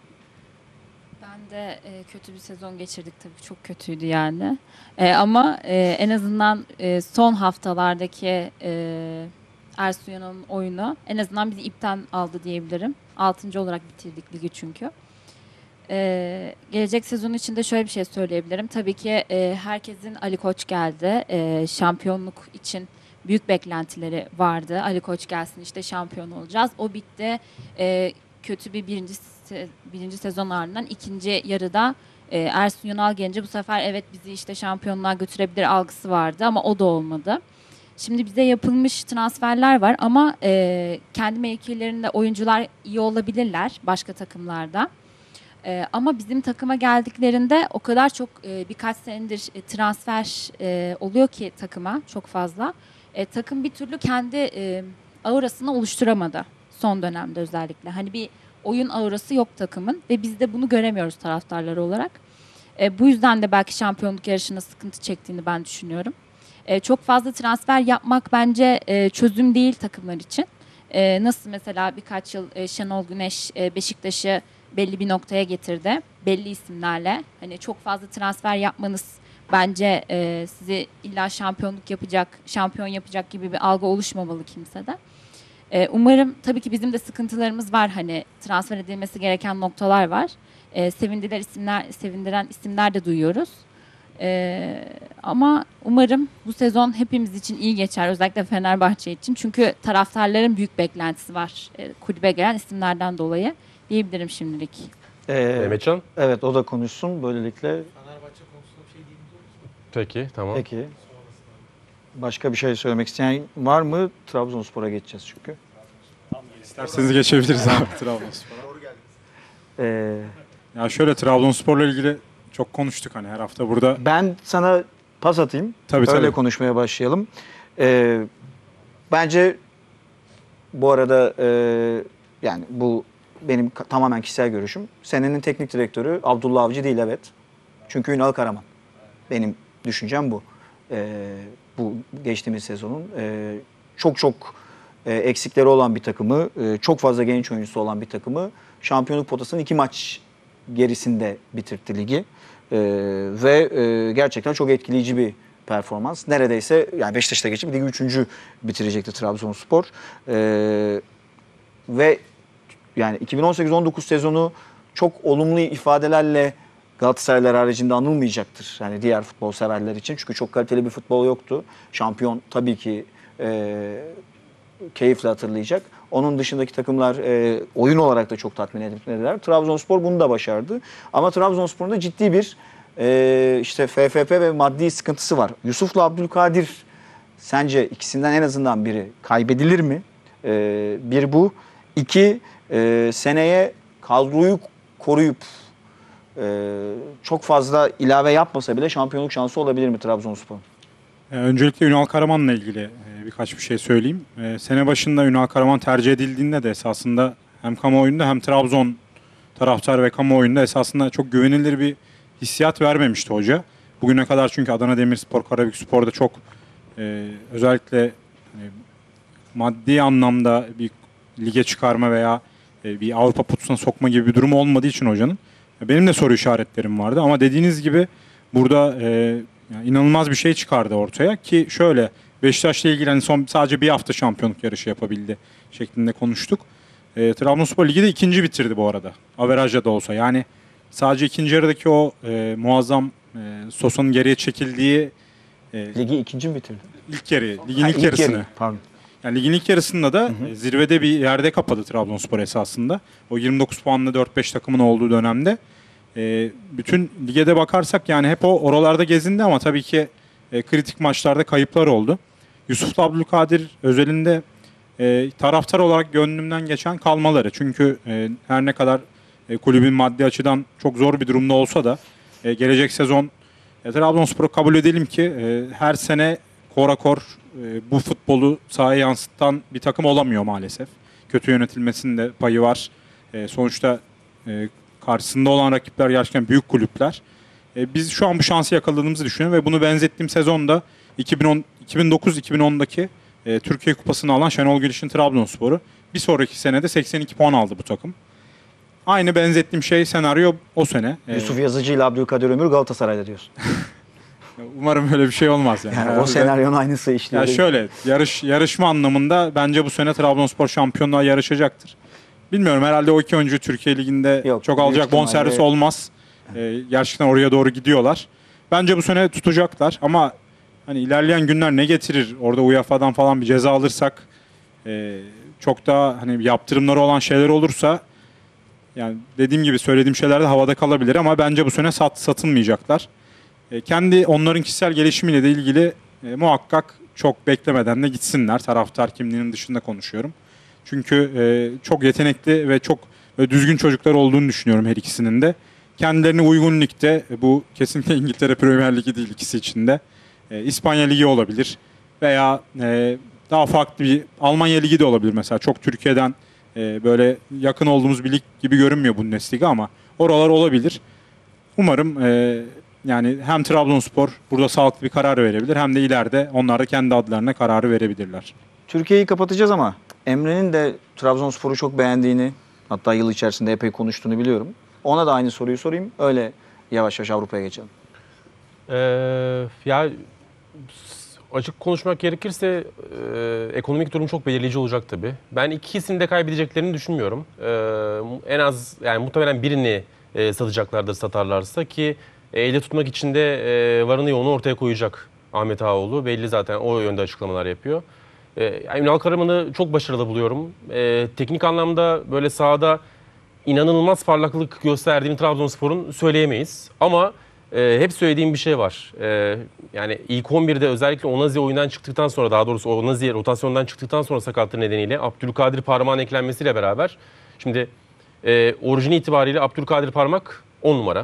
Ben de e, kötü bir sezon geçirdik tabii, çok kötüydü yani. E, ama e, en azından e, son haftalardaki e, Ersun Yanal'ın oyunu en azından bizi ipten aldı diyebilirim. Altıncı olarak bitirdik ligi çünkü. E, gelecek sezon için de şöyle bir şey söyleyebilirim. Tabii ki e, herkesin Ali Koç geldi. E, şampiyonluk için büyük beklentileri vardı. Ali Koç gelsin işte şampiyon olacağız. O bitti. E, kötü bir birinci se- birinci sezon ardından ikinci yarıda e, Ersun Yanal gelince bu sefer evet bizi işte şampiyonluğa götürebilir algısı vardı ama o da olmadı. Şimdi bize yapılmış transferler var ama e, kendi mevkilerinde oyuncular iyi olabilirler başka takımlarda. E, ama bizim takıma geldiklerinde o kadar çok e, birkaç senedir e, transfer e, oluyor ki takıma çok fazla. E, takım bir türlü kendi e, aurasını oluşturamadı son dönemde özellikle. Hani bir oyun aurası yok takımın ve biz de bunu göremiyoruz taraftarlar olarak. E, bu yüzden de belki şampiyonluk yarışında sıkıntı çektiğini ben düşünüyorum. E, çok fazla transfer yapmak bence e, çözüm değil takımlar için. E, nasıl mesela birkaç yıl e, Şenol Güneş e, Beşiktaş'ı belli bir noktaya getirdi. Belli isimlerle. Hani çok fazla transfer yapmanız bence e, sizi illa şampiyonluk yapacak, şampiyon yapacak gibi bir algı oluşmamalı kimsede. E, umarım, tabii ki bizim de sıkıntılarımız var. Hani transfer edilmesi gereken noktalar var. E, sevindiler isimler, sevindiren isimler de duyuyoruz. E, ama umarım bu sezon hepimiz için iyi geçer. Özellikle Fenerbahçe için. Çünkü taraftarların büyük beklentisi var. E, kulübe gelen isimlerden dolayı diyebilirim şimdilik. Ee, Mehmetcan? Evet, o da konuşsun böylelikle. Fenerbahçe konusunda bir şey diyebilir misin? Peki, tamam. Peki. Başka bir şey söylemek isteyen var mı? Trabzonspor'a geçeceğiz çünkü. İsterseniz geçebiliriz abi Trabzonspor'a. Ee, Ya şöyle, Trabzonspor'la ilgili çok konuştuk hani her hafta burada. Ben sana pas atayım. Tabii, Öyle tabii. konuşmaya başlayalım. Ee, bence bu arada e, yani bu benim ka- tamamen kişisel görüşüm. Senenin teknik direktörü Abdullah Avcı değil, evet. Çünkü Ünal Karaman. Benim düşüncem bu. Ee, bu geçtiğimiz sezonun e, çok çok e, eksikleri olan bir takımı, e, çok fazla genç oyuncusu olan bir takımı şampiyonluk potasının iki maç gerisinde bitirtti ligi. Ee, ve e, gerçekten çok etkileyici bir performans. Neredeyse yani Beşiktaş'ta geçip ligi üçüncü bitirecekti Trabzonspor. Ee, ve yani iki bin on sekiz on dokuz sezonu çok olumlu ifadelerle Galatasaraylar haricinde anılmayacaktır. Yani diğer futbol severler için. Çünkü çok kaliteli bir futbol yoktu. Şampiyon tabii ki e, keyifle hatırlayacak. Onun dışındaki takımlar e, oyun olarak da çok tatmin edildiler. Trabzonspor bunu da başardı. Ama Trabzonspor'un da ciddi bir e, işte F F P ve maddi sıkıntısı var. Yusuf'la Abdülkadir, sence ikisinden en azından biri kaybedilir mi? E, bir bu. İki, e, seneye kadroyu koruyup e, çok fazla ilave yapmasa bile şampiyonluk şansı olabilir mi Trabzonspor'un? Ee, Öncelikle Ünal Karaman'la ilgili e, birkaç bir şey söyleyeyim. Ee, Sene başında Ünal Karaman tercih edildiğinde de esasında hem kamuoyunda hem Trabzon taraftar ve kamuoyunda esasında çok güvenilir bir hissiyat vermemişti hoca. Bugüne kadar çünkü Adana Demirspor, Karabükspor'da çok e, özellikle e, maddi anlamda bir lige çıkarma veya e, bir Avrupa putusuna sokma gibi bir durum olmadığı için hocanın. Benim de soru işaretlerim vardı ama dediğiniz gibi burada e, yani inanılmaz bir şey çıkardı ortaya ki şöyle Beşiktaş'la ilgili hani son sadece bir hafta şampiyonluk yarışı yapabildi şeklinde konuştuk. E, Trabzonspor Ligi de ikinci bitirdi bu arada. Averajla da olsa. Yani sadece ikinci yarıdaki o e, muazzam e, Sosa'nın geriye çekildiği e, Ligi ikinci mi bitirdi? ilk yarı, ligin Ha, ilk, ilk yarısını. yarı, pardon. Yani ligin ilk yarısında da Hı hı. e, zirvede bir yerde kapadı Trabzonspor esasında. O yirmi dokuz puanlı dört beş takımın olduğu dönemde. E, bütün lige de bakarsak yani hep o oralarda gezindi ama tabii ki e, kritik maçlarda kayıplar oldu. Yusuf'la Abdülkadir özelinde e, taraftar olarak gönlümden geçen kalmaları. Çünkü e, her ne kadar e, kulübün maddi açıdan çok zor bir durumda olsa da e, gelecek sezon e, Trabzonspor'u kabul edelim ki e, her sene korakor e, bu futbolu sahaya yansıtan bir takım olamıyor maalesef. Kötü yönetilmesinin de payı var. E, sonuçta e, karşısında olan rakipler gerçekten büyük kulüpler. E, biz şu an bu şansı yakaladığımızı düşünüyorum ve bunu benzettiğim sezonda iki bin on, iki bin dokuz iki bin ondaki e, Türkiye Kupası'nı alan Şenol Güneş'in Trabzonspor'u. Bir sonraki senede seksen iki puan aldı bu takım. Aynı benzettiğim şey senaryo o sene. E, Yusuf Yazıcı ile Abdülkadir Ömür Galatasaray'da diyorsun. Umarım öyle bir şey olmaz yani. Yani o senaryonun aynısı işliyor. Ya şöyle yarış yarışma anlamında bence bu sene Trabzonspor şampiyonluğa yarışacaktır. Bilmiyorum, herhalde o iki oyuncu Türkiye Ligi'nde Yok, çok büyük alacak ihtimalle- bonservis olmaz. Ee, gerçekten oraya doğru gidiyorlar. Bence bu sene tutacaklar ama hani ilerleyen günler ne getirir? Orada U E F A'dan falan bir ceza alırsak e, çok daha hani yaptırımları olan şeyler olursa yani dediğim gibi söylediğim şeyler de havada kalabilir ama bence bu sene sat, satılmayacaklar. E, kendi onların kişisel gelişimiyle de ilgili e, muhakkak çok beklemeden de gitsinler. Taraftar kimliğinin dışında konuşuyorum. Çünkü e, çok yetenekli ve çok e, düzgün çocuklar olduğunu düşünüyorum her ikisinin de. Kendilerine uygun ligde, e, bu kesinlikle İngiltere Premier Ligi değil ikisi için de. E, İspanya Ligi olabilir veya e, daha farklı bir Almanya Ligi de olabilir mesela. Çok Türkiye'den e, böyle yakın olduğumuz bir lig gibi görünmüyor Bundesliga ama oralar olabilir. Umarım e, yani hem Trabzonspor burada sağlıklı bir karar verebilir hem de ileride onlar da kendi adlarına kararı verebilirler. Türkiye'yi kapatacağız ama Emre'nin de Trabzonspor'u çok beğendiğini, hatta yıl içerisinde epey konuştuğunu biliyorum. Ona da aynı soruyu sorayım. Öyle yavaş yavaş Avrupa'ya geçelim. Ee, ya açık konuşmak gerekirse e, ekonomik durum çok belirleyici olacak tabii. Ben ikisini de kaybedeceklerini düşünmüyorum. Ee, en az yani muhtemelen birini e, satacaklardır satarlarsa ki e, elde tutmak için de e, varını yoğunu ortaya koyacak Ahmet Ağaoğlu. Belli zaten o yönde açıklamalar yapıyor. E, yani Ünal Karaman'ı çok başarılı buluyorum. E, teknik anlamda böyle sahada inanılmaz parlaklık gösterdiğini Trabzonspor'un söyleyemeyiz. Ama e, hep söylediğim bir şey var. E, yani ilk on birde özellikle Onazi oyundan çıktıktan sonra, daha doğrusu Onazi rotasyondan çıktıktan sonra sakatlığı nedeniyle Abdülkadir Parmak'ın eklenmesiyle beraber şimdi e, orijini itibariyle Abdülkadir Parmak on numara.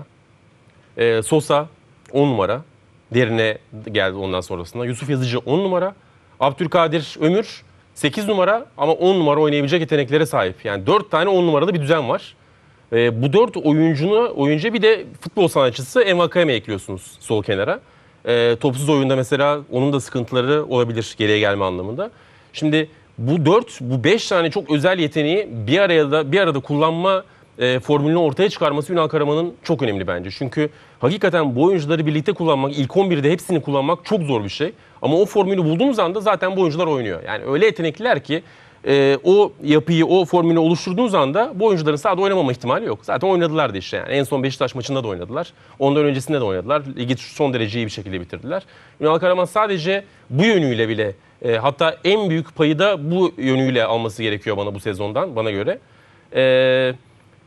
E, Sosa on numara. Derine geldi ondan sonrasında. Yusuf Yazıcı on numara. Abdülkadir Ömür sekiz numara ama on numara oynayabilecek yeteneklere sahip. Yani dört tane on numaralı bir düzen var. E, bu dört oyuncunu, oyuncuya bir de futbol sanatçısı Envakayeme ekliyorsunuz sol kenara. E, topsuz oyunda mesela onun da sıkıntıları olabilir geriye gelme anlamında. Şimdi bu dört, bu beş tane çok özel yeteneği bir araya da bir arada kullanma e, formülünü ortaya çıkarması Ünal Karaman'ın çok önemli bence. Çünkü hakikaten bu oyuncuları birlikte kullanmak, ilk on birde hepsini kullanmak çok zor bir şey. Ama o formülü bulduğumuz anda zaten bu oyuncular oynuyor. Yani öyle yetenekliler ki e, o yapıyı, o formülü oluşturduğunuz anda bu oyuncuların sahada oynamama ihtimali yok. Zaten oynadılar da işte. Yani en son Beşiktaş maçında da oynadılar. Ondan öncesinde de oynadılar. Ligi son derece iyi bir şekilde bitirdiler. Ünal Karaman sadece bu yönüyle bile e, hatta en büyük payı da bu yönüyle alması gerekiyor bana bu sezondan, bana göre. E,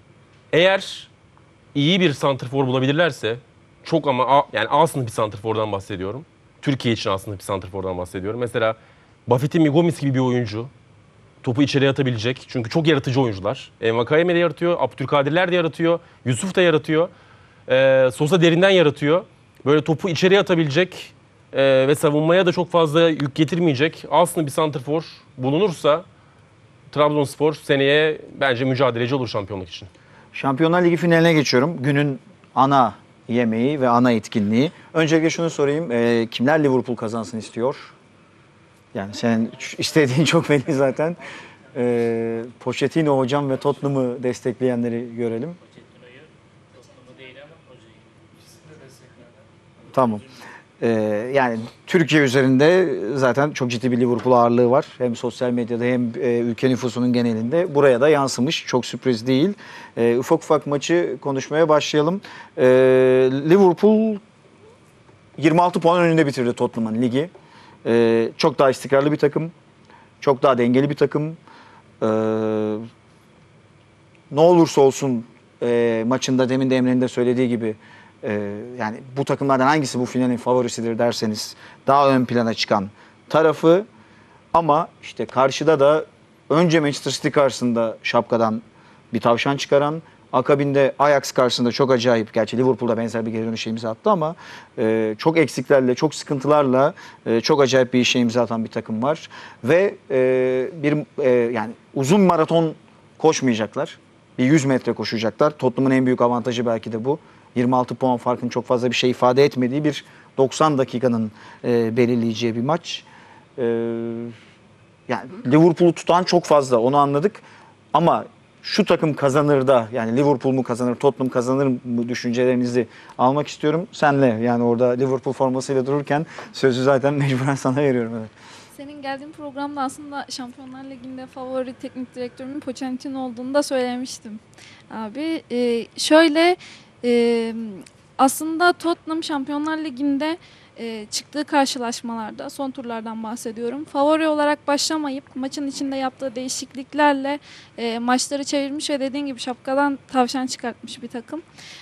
eğer iyi bir santrfor bulabilirlerse, çok ama A, yani A sınıf bir santrfordan bahsediyorum. Türkiye için A sınıf bir santrfordan bahsediyorum. Mesela Buffett'in Migomis gibi bir oyuncu. Topu içeriye atabilecek. Çünkü çok yaratıcı oyuncular. Envakayeme de yaratıyor. Abdülkadirler de yaratıyor. Yusuf da yaratıyor. Ee, Sosa derinden yaratıyor. Böyle topu içeriye atabilecek e, ve savunmaya da çok fazla yük getirmeyecek aslında bir santrfor bulunursa Trabzonspor seneye bence mücadeleci olur şampiyonluk için. Şampiyonlar Ligi finaline geçiyorum. Günün ana yemeği ve ana etkinliği. Öncelikle şunu sorayım. E, kimler Liverpool kazansın istiyor? Yani senin istediğin çok belli zaten. E, Pochettino hocam ve Tottenham'ı destekleyenleri görelim. Tamam. Ee, yani Türkiye üzerinde zaten çok ciddi bir Liverpool ağırlığı var. Hem sosyal medyada hem e, ülke nüfusunun genelinde. Buraya da yansımış. Çok sürpriz değil. Ee, ufak ufak maçı konuşmaya başlayalım. Ee, Liverpool yirmi altı puan önünde bitirdi Tottenham'ın ligi. Ee, çok daha istikrarlı bir takım. Çok daha dengeli bir takım. Ee, ne olursa olsun e, maçında demin de Emre'nin de söylediği gibi Ee, yani bu takımlardan hangisi bu finalin favorisidir derseniz daha ön plana çıkan tarafı ama işte karşıda da önce Manchester City karşısında şapkadan bir tavşan çıkaran, akabinde Ajax karşısında çok acayip, gerçi Liverpool'da benzer bir geri dönüş imza attı ama e, çok eksiklerle, çok sıkıntılarla e, çok acayip bir işe imza atan bir takım var. Ve e, bir e, yani uzun maraton koşmayacaklar. Bir yüz metre koşacaklar. Tottenham'ın en büyük avantajı belki de bu. yirmi altı puan farkın çok fazla bir şey ifade etmediği bir doksan dakikanın e, belirleyeceği bir maç. E, yani Liverpool'u tutan çok fazla, onu anladık. Ama şu takım kazanır da, yani Liverpool mu kazanır, Tottenham kazanır mı düşüncelerinizi almak istiyorum. Senle, yani orada Liverpool formasıyla dururken sözü zaten mecburen sana veriyorum. Evet. Senin geldiğin programda aslında Şampiyonlar Ligi'nde favori teknik direktörümün Pochettino olduğunu da söylemiştim. Abi e, şöyle e, aslında Tottenham Şampiyonlar Ligi'nde e, çıktığı karşılaşmalarda, son turlardan bahsediyorum, favori olarak başlamayıp maçın içinde yaptığı değişikliklerle e, maçları çevirmiş ve dediğin gibi şapkadan tavşan çıkartmış bir takım.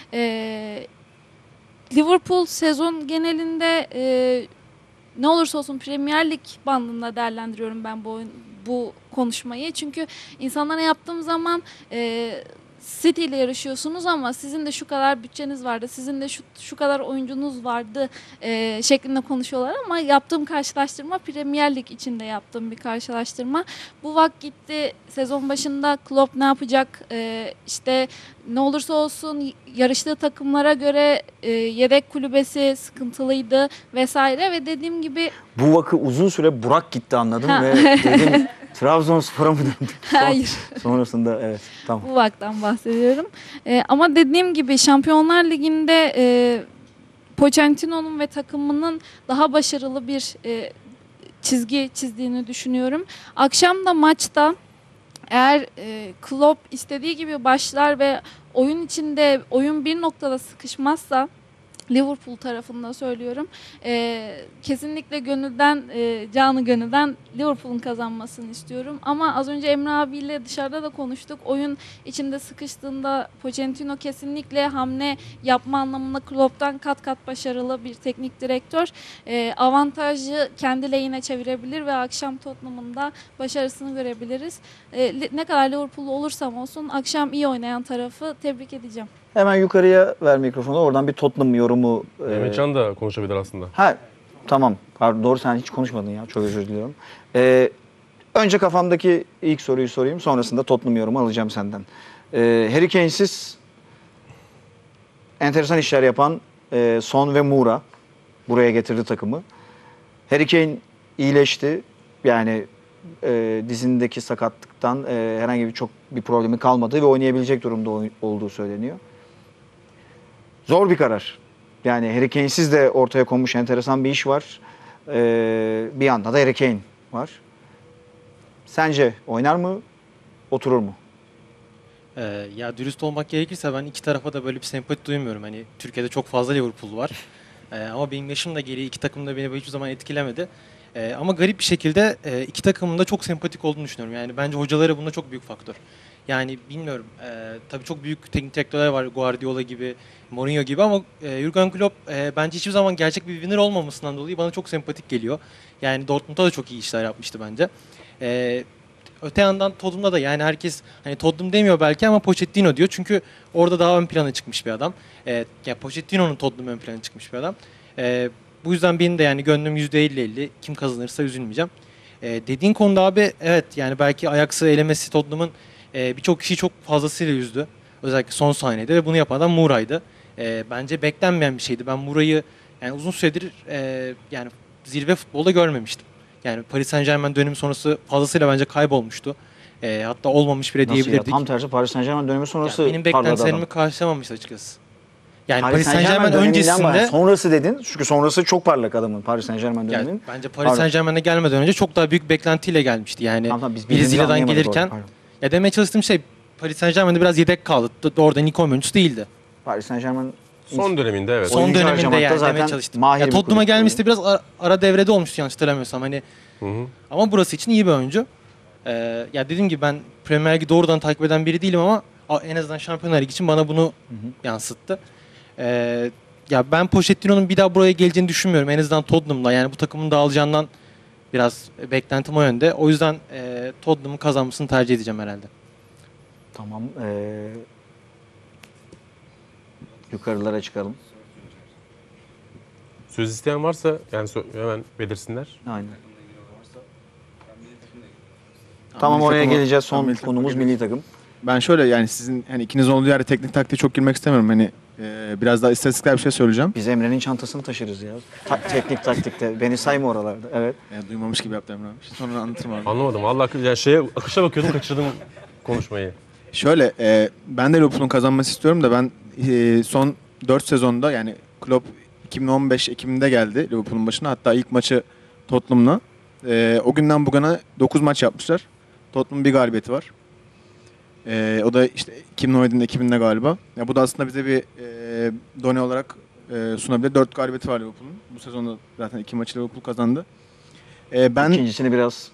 E, Liverpool sezon genelinde e, ne olursa olsun Premier Lig bandında değerlendiriyorum ben bu oyun, bu konuşmayı. Çünkü insanlara yaptığım zaman e, City ile yarışıyorsunuz ama sizin de şu kadar bütçeniz vardı, sizin de şu, şu kadar oyuncunuz vardı e, şeklinde konuşuyorlar ama yaptığım karşılaştırma Premier Lig içinde yaptığım bir karşılaştırma. Bu vakit gitti, sezon başında Klopp ne yapacak, e, işte ne olursa olsun yarıştığı takımlara göre e, yedek kulübesi sıkıntılıydı vesaire ve dediğim gibi... Bu vakı uzun süre Burak gitti anladım Ha. ve dedim Trabzonspor'a mı döndük? Son- Hayır. Sonrasında evet, tamam. Bu vakten bahsediyorum. Ee, ama dediğim gibi Şampiyonlar Ligi'nde e, Pochettino'nun ve takımının daha başarılı bir e, çizgi çizdiğini düşünüyorum. Akşam da maçta eğer e, Klopp istediği gibi başlar ve oyun içinde oyun bir noktada sıkışmazsa, Liverpool tarafında söylüyorum, e, kesinlikle gönülden, e, canı gönülden Liverpool'un kazanmasını istiyorum. Ama az önce Emre abiyle dışarıda da konuştuk. Oyun içinde sıkıştığında Pochettino kesinlikle hamle yapma anlamında Klopp'tan kat kat başarılı bir teknik direktör. E, avantajı kendi lehine çevirebilir ve akşam Tottenham'ın da başarısını görebiliriz. E, ne kadar Liverpool'lu olursam olsun akşam iyi oynayan tarafı tebrik edeceğim. Hemen yukarıya ver mikrofonu. Oradan bir Tottenham yorumu. e, Mehmetcan da konuşabilir aslında. Ha tamam. Pardon, doğru, sen hiç konuşmadın ya. Çok özür diliyorum. Ee, önce kafamdaki ilk soruyu sorayım. Sonrasında Tottenham yorumu alacağım senden. Ee, Harry Kane'siz enteresan işler yapan e, Son ve Moura buraya getirdi takımı. Harry Kane iyileşti. Yani e, dizindeki sakatlıktan e, herhangi bir çok bir problemi kalmadı ve oynayabilecek durumda oy- olduğu söyleniyor. Zor bir karar. Yani Harry Kane'siz de ortaya konmuş enteresan bir iş var. Ee, bir yanda da Harry Kane var. Sence oynar mı, oturur mu? Ee, ya dürüst olmak gerekirse ben iki tarafa da böyle bir sempati duymuyorum. Hani Türkiye'de çok fazla Liverpool var. Ee, ama benim yaşım da gereği iki takım da beni hiçbir zaman etkilemedi. Ee, ama garip bir şekilde e, iki takımın da çok sempatik olduğunu düşünüyorum. Yani bence hocaları bunda çok büyük faktör. Yani bilmiyorum. E, tabii çok büyük teknik direktörler var. Guardiola gibi, Mourinho gibi ama e, Jurgen Klopp e, bence hiçbir zaman gerçek bir winner olmamasından dolayı bana çok sempatik geliyor. Yani Dortmund'da da çok iyi işler yapmıştı bence. E, öte yandan Tottenham'da da yani herkes hani Tottenham demiyor belki ama Pochettino diyor. Çünkü orada daha ön plana çıkmış bir adam. E, ya Pochettino'nun Tottenham ön plana çıkmış bir adam. E, bu yüzden benim de yani gönlüm yüzde elli elli. Kim kazanırsa üzülmeyeceğim. E, dediğin konuda abi evet yani belki Ajax'ı elemesi Tottenham'ın e, birçok kişiyi çok fazlasıyla üzdü. Özellikle son saniyede ve bunu yapan adam Moura'ydı. E, bence beklenmeyen bir şeydi. Ben Moura'yı yani uzun süredir e, yani zirve futbolda görmemiştim. Yani Paris Saint-Germain dönemi sonrası fazlasıyla bence kaybolmuştu. E, hatta olmamış bile Nasıl ya? diyebilirdik. Tam tersi Paris Saint-Germain dönemi sonrası Yani benim parladı beklentilerimi adam. karşılamamıştı açıkçası. Yani Paris Paris Saint-Germain döneminden bahsediyorum. öncesinde Sonrası dedin. Çünkü sonrası çok parlak adamın Paris Saint-Germain yani döneminin. bence Paris Pardon. Saint-Germain'e gelmeden önce çok daha büyük bir beklentiyle gelmişti. Yani Tamam, tamam, biz birbirimizi Brezilya'dan anlayamadık gelirken orada, pardon. ya demeye çalıştığım şey Paris Saint-Germain'de biraz yedek kaldı. Do- Oradan ilk on oyuncusu değildi. Paris Saint-Germain Son döneminde evet. Son Oyuncu döneminde harcamakta yani zaten demeye çalıştım. mahir Ya bir Tottenham'a kulüp gelmesi de biraz ara, ara devrede olmuştu yanlış hatırlamıyorsam. Hani Hı hı. ama burası için iyi bir oyuncu. Ee, ya dediğim gibi ben Premier Lig'i doğrudan takip eden biri değilim ama a- en azından Şampiyonlar Ligi için bana bunu yansıttı. Ee, ya ben Pochettino'nun bir daha buraya geleceğini düşünmüyorum. En azından Tottenham'la yani bu takımın dağılacağından Biraz beklentim o yönde. O yüzden e, Tottenham'ın kazanmasını tercih edeceğim herhalde. Tamam. Ee, yukarılara çıkalım. Söz isteyen varsa yani sö- hemen belirsinler. Aynen. Tamam, Milli oraya takıma- geleceğiz. Ben Son milli takıma konumuz geleceğim. milli takım. Ben şöyle yani sizin hani ikinizin olduğu yerde teknik taktiğe çok girmek istemiyorum. Hani e, biraz daha istatistiksel bir şey söyleyeceğim. Biz Emre'nin çantasını taşırız ya. Ta- teknik taktikte. Beni sayma oralarda. Evet. E, duymamış gibi yaptım Emre abi. Sonra anlatırım abi. Anlamadım. Vallahi yani şeye akışa bakıyordum, kaçırdım konuşmayı. Şöyle e, ben de Liverpool'un kazanması istiyorum da ben e, son dört sezonda yani Klopp iki bin on beş Ekim'de geldi Liverpool'un başına. Hatta ilk maçı Tottenham'la. E, o günden bugüne dokuz maç yapmışlar. Tottenham'ın bir galibiyeti var. E, o da işte iki bin on yedinin Ekim'inde galiba. Ya bu da aslında bize bir e, done olarak e, sunabilir. dört galibiyeti var Liverpool'un. Bu sezonda zaten iki maçı Liverpool kazandı. E, ben İkincisini biraz